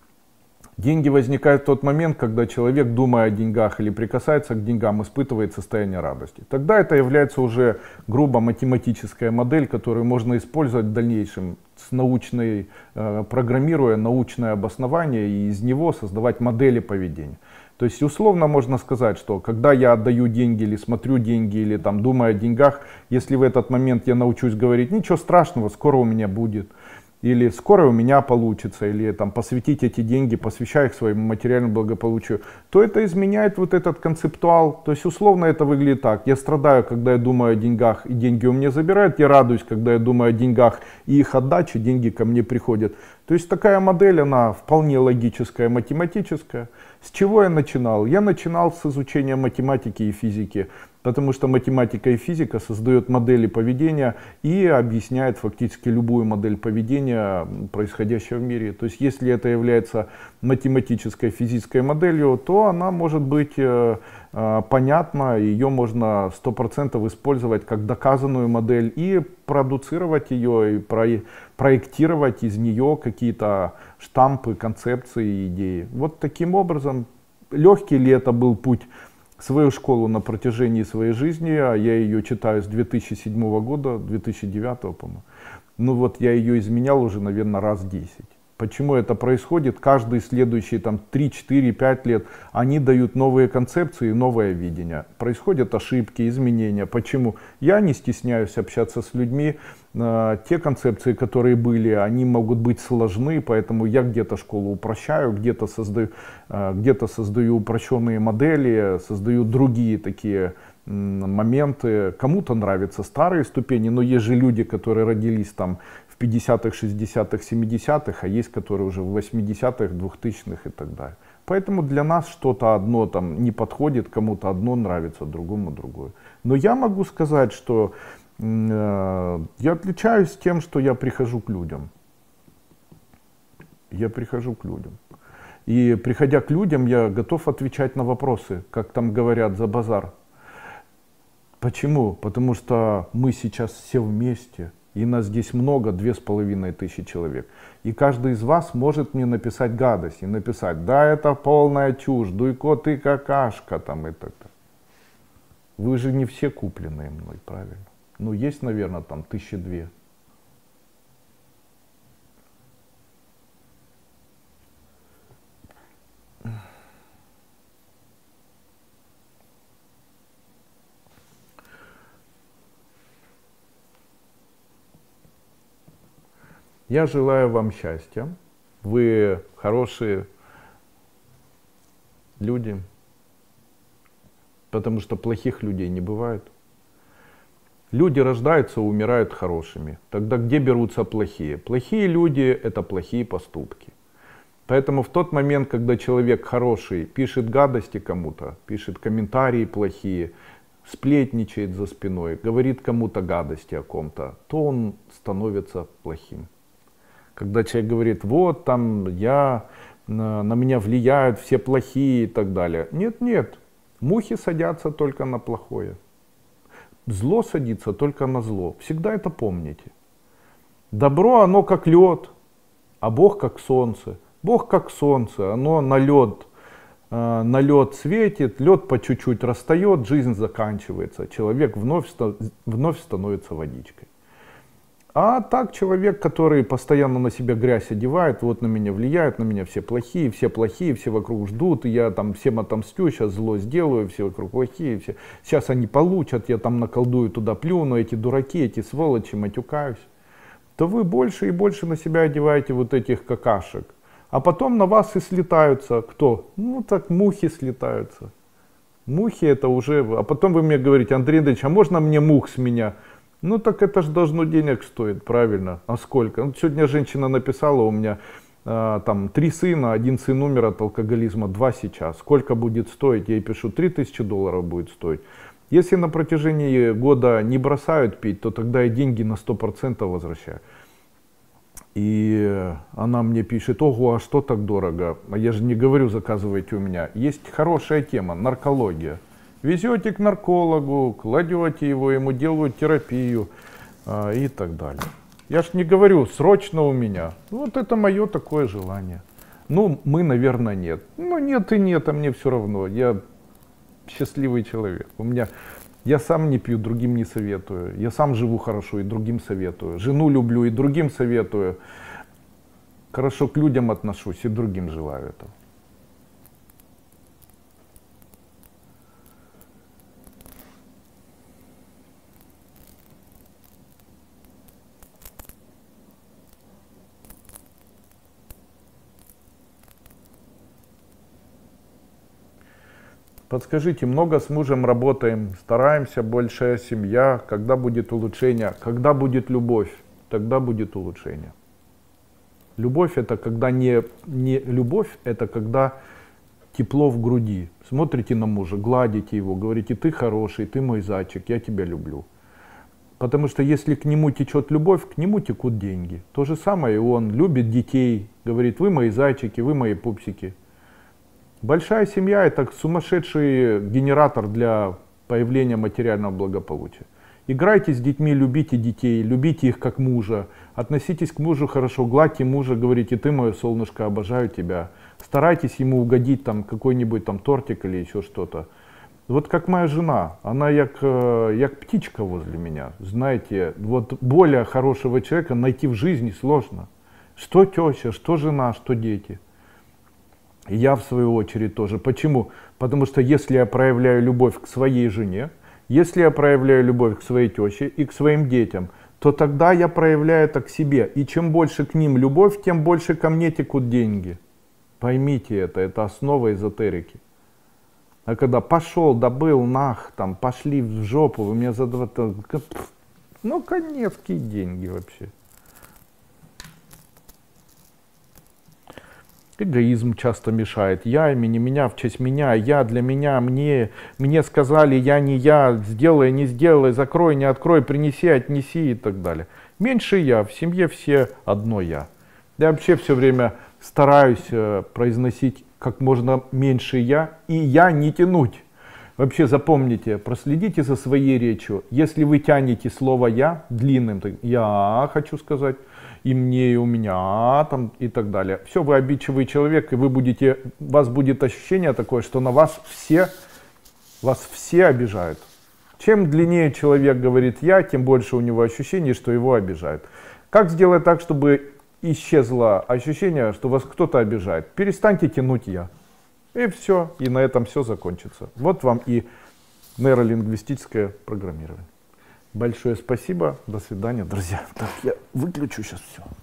деньги возникают в тот момент, когда человек, думая о деньгах или прикасается к деньгам, испытывает состояние радости. Тогда это является уже грубо математическая модель, которую можно использовать в дальнейшем, с научной, э, программируя научное обоснование и из него создавать модели поведения. То есть условно можно сказать, что когда я отдаю деньги или смотрю деньги или там думаю о деньгах, если в этот момент я научусь говорить, ничего страшного, скоро у меня будет, или скоро у меня получится, или там посвятить эти деньги, посвящая их своему материальному благополучию, то это изменяет вот этот концептуал. То есть условно это выглядит так: я страдаю, когда я думаю о деньгах и деньги у меня забирают, я радуюсь, когда я думаю о деньгах и их отдаче, деньги ко мне приходят. То есть такая модель, она вполне логическая, математическая. С чего я начинал? Я начинал с изучения математики и физики, потому что математика и физика создают модели поведения и объясняют фактически любую модель поведения, происходящего в мире. То есть если это является математической физической моделью, то она может быть э, э, понятна, ее можно сто процентов использовать как доказанную модель и продуцировать ее, и про, проектировать из нее какие-то штампы, концепции и идеи. Вот таким образом, легкий ли это был путь? Свою школу на протяжении своей жизни, а я ее читаю с две тысячи седьмого года, две тысячи девятого, по-моему. Ну вот я ее изменял уже, наверное, раз десять. Почему это происходит? Каждые следующие там три, четыре, пять лет они дают новые концепции, новое видение. Происходят ошибки, изменения. Почему? Я не стесняюсь общаться с людьми. Те концепции, которые были, они могут быть сложны, поэтому я где-то школу упрощаю, где-то создаю, где-то создаю упрощенные модели, создаю другие такие моменты. Кому-то нравятся старые ступени, но есть же люди, которые родились там в пятидесятых, шестидесятых, семидесятых, а есть, которые уже в восьмидесятых, двухтысячных и так далее. Поэтому для нас что-то одно там не подходит, кому-то одно нравится, другому другое. Но я могу сказать, что э, я отличаюсь тем, что я прихожу к людям. Я прихожу к людям. И приходя к людям, я готов отвечать на вопросы, как там говорят, за базар. Почему? Потому что мы сейчас все вместе. И нас здесь много, две с половиной тысячи человек. И каждый из вас может мне написать гадость и написать: да, это полная чушь, Дуйко, ты какашка, там и так далее. Вы же не все купленные мной, правильно? Ну, есть, наверное, там тысячи две. Я желаю вам счастья. Вы хорошие люди, потому что плохих людей не бывает. Люди рождаются и умирают хорошими. Тогда где берутся плохие? Плохие люди — это плохие поступки. Поэтому в тот момент, когда человек хороший пишет гадости кому-то, пишет комментарии плохие, сплетничает за спиной, говорит кому-то гадости о ком-то, то он становится плохим. Когда человек говорит, вот там я, на, на меня влияют все плохие и так далее. Нет, нет, мухи садятся только на плохое. Зло садится только на зло. Всегда это помните. Добро, оно как лед, а Бог как солнце. Бог как солнце, оно на лед, э, на лед светит, лед по чуть-чуть растает, жизнь заканчивается. Человек вновь, вновь становится водичкой. А так человек, который постоянно на себя грязь одевает, вот на меня влияют, на меня все плохие, все плохие, все вокруг ждут, и я там всем отомстю, сейчас зло сделаю, все вокруг плохие, все. Сейчас они получат, я там наколдую, туда плюну, эти дураки, эти сволочи, матюкаюсь. То вы больше и больше на себя одеваете вот этих какашек. А потом на вас и слетаются кто? Ну так мухи слетаются. Мухи это уже... А потом вы мне говорите, Андрей Андреевич, а можно мне мух с меня? Ну так это же должно денег стоить, правильно. А сколько? Ну, сегодня женщина написала у меня, э, там, три сына, один сын умер от алкоголизма, два сейчас. Сколько будет стоить? Я ей пишу, три тысячи долларов будет стоить. Если на протяжении года не бросают пить, то тогда и деньги на сто процентов возвращаю. И она мне пишет, ого, а что так дорого? А я же не говорю, заказывайте у меня. Есть хорошая тема, наркология. Везете к наркологу, кладете его, ему делают терапию а, и так далее. Я ж не говорю, срочно у меня. Вот это мое такое желание. Ну, мы, наверное, нет. Ну, нет и нет, а мне все равно. Я счастливый человек. У меня, я сам не пью, другим не советую. Я сам живу хорошо и другим советую. Жену люблю и другим советую. Хорошо к людям отношусь и другим желаю этого. Подскажите, много с мужем работаем, стараемся, большая семья, когда будет улучшение, когда будет любовь, тогда будет улучшение. Любовь это когда не, не любовь, это когда тепло в груди. Смотрите на мужа, гладите его, говорите, ты хороший, ты мой зайчик, я тебя люблю. Потому что если к нему течет любовь, к нему текут деньги. То же самое и он любит детей, говорит, вы мои зайчики, вы мои пупсики. Большая семья это сумасшедший генератор для появления материального благополучия. Играйте с детьми, любите детей, любите их как мужа, относитесь к мужу хорошо, гладьте мужа, говорите, ты мое солнышко, обожаю тебя. Старайтесь ему угодить там какой-нибудь там тортик или еще что-то. Вот как моя жена, она як, як птичка возле меня, знаете, вот более хорошего человека найти в жизни сложно. Что теща, что жена, что дети. И я в свою очередь тоже. Почему? Потому что если я проявляю любовь к своей жене, если я проявляю любовь к своей теще и к своим детям, то тогда я проявляю это к себе. И чем больше к ним любовь, тем больше ко мне текут деньги. Поймите это, это основа эзотерики. А когда пошел, добыл, нах, там, пошли в жопу, вы меня задавали, ну, конец, какие деньги вообще. Эгоизм часто мешает. Я, имени меня, в честь меня, я для меня, мне, мне сказали, я не я, сделай, не сделай, закрой, не открой, принеси, отнеси и так далее. Меньше я, в семье все одно я. Я вообще все время стараюсь э, произносить как можно меньше я и я не тянуть. Вообще запомните, проследите за своей речью. Если вы тянете слово я длинным, так, я хочу сказать, и мне, и у меня, там, и так далее. Все, вы обидчивый человек, и вы будете, у вас будет ощущение такое, что на вас все, вас все обижают. Чем длиннее человек говорит я, тем больше у него ощущение, что его обижают. Как сделать так, чтобы исчезло ощущение, что вас кто-то обижает? Перестаньте тянуть я. И все, и на этом все закончится. Вот вам и нейролингвистическое программирование. Большое спасибо, до свидания, друзья. Так, я выключу сейчас все.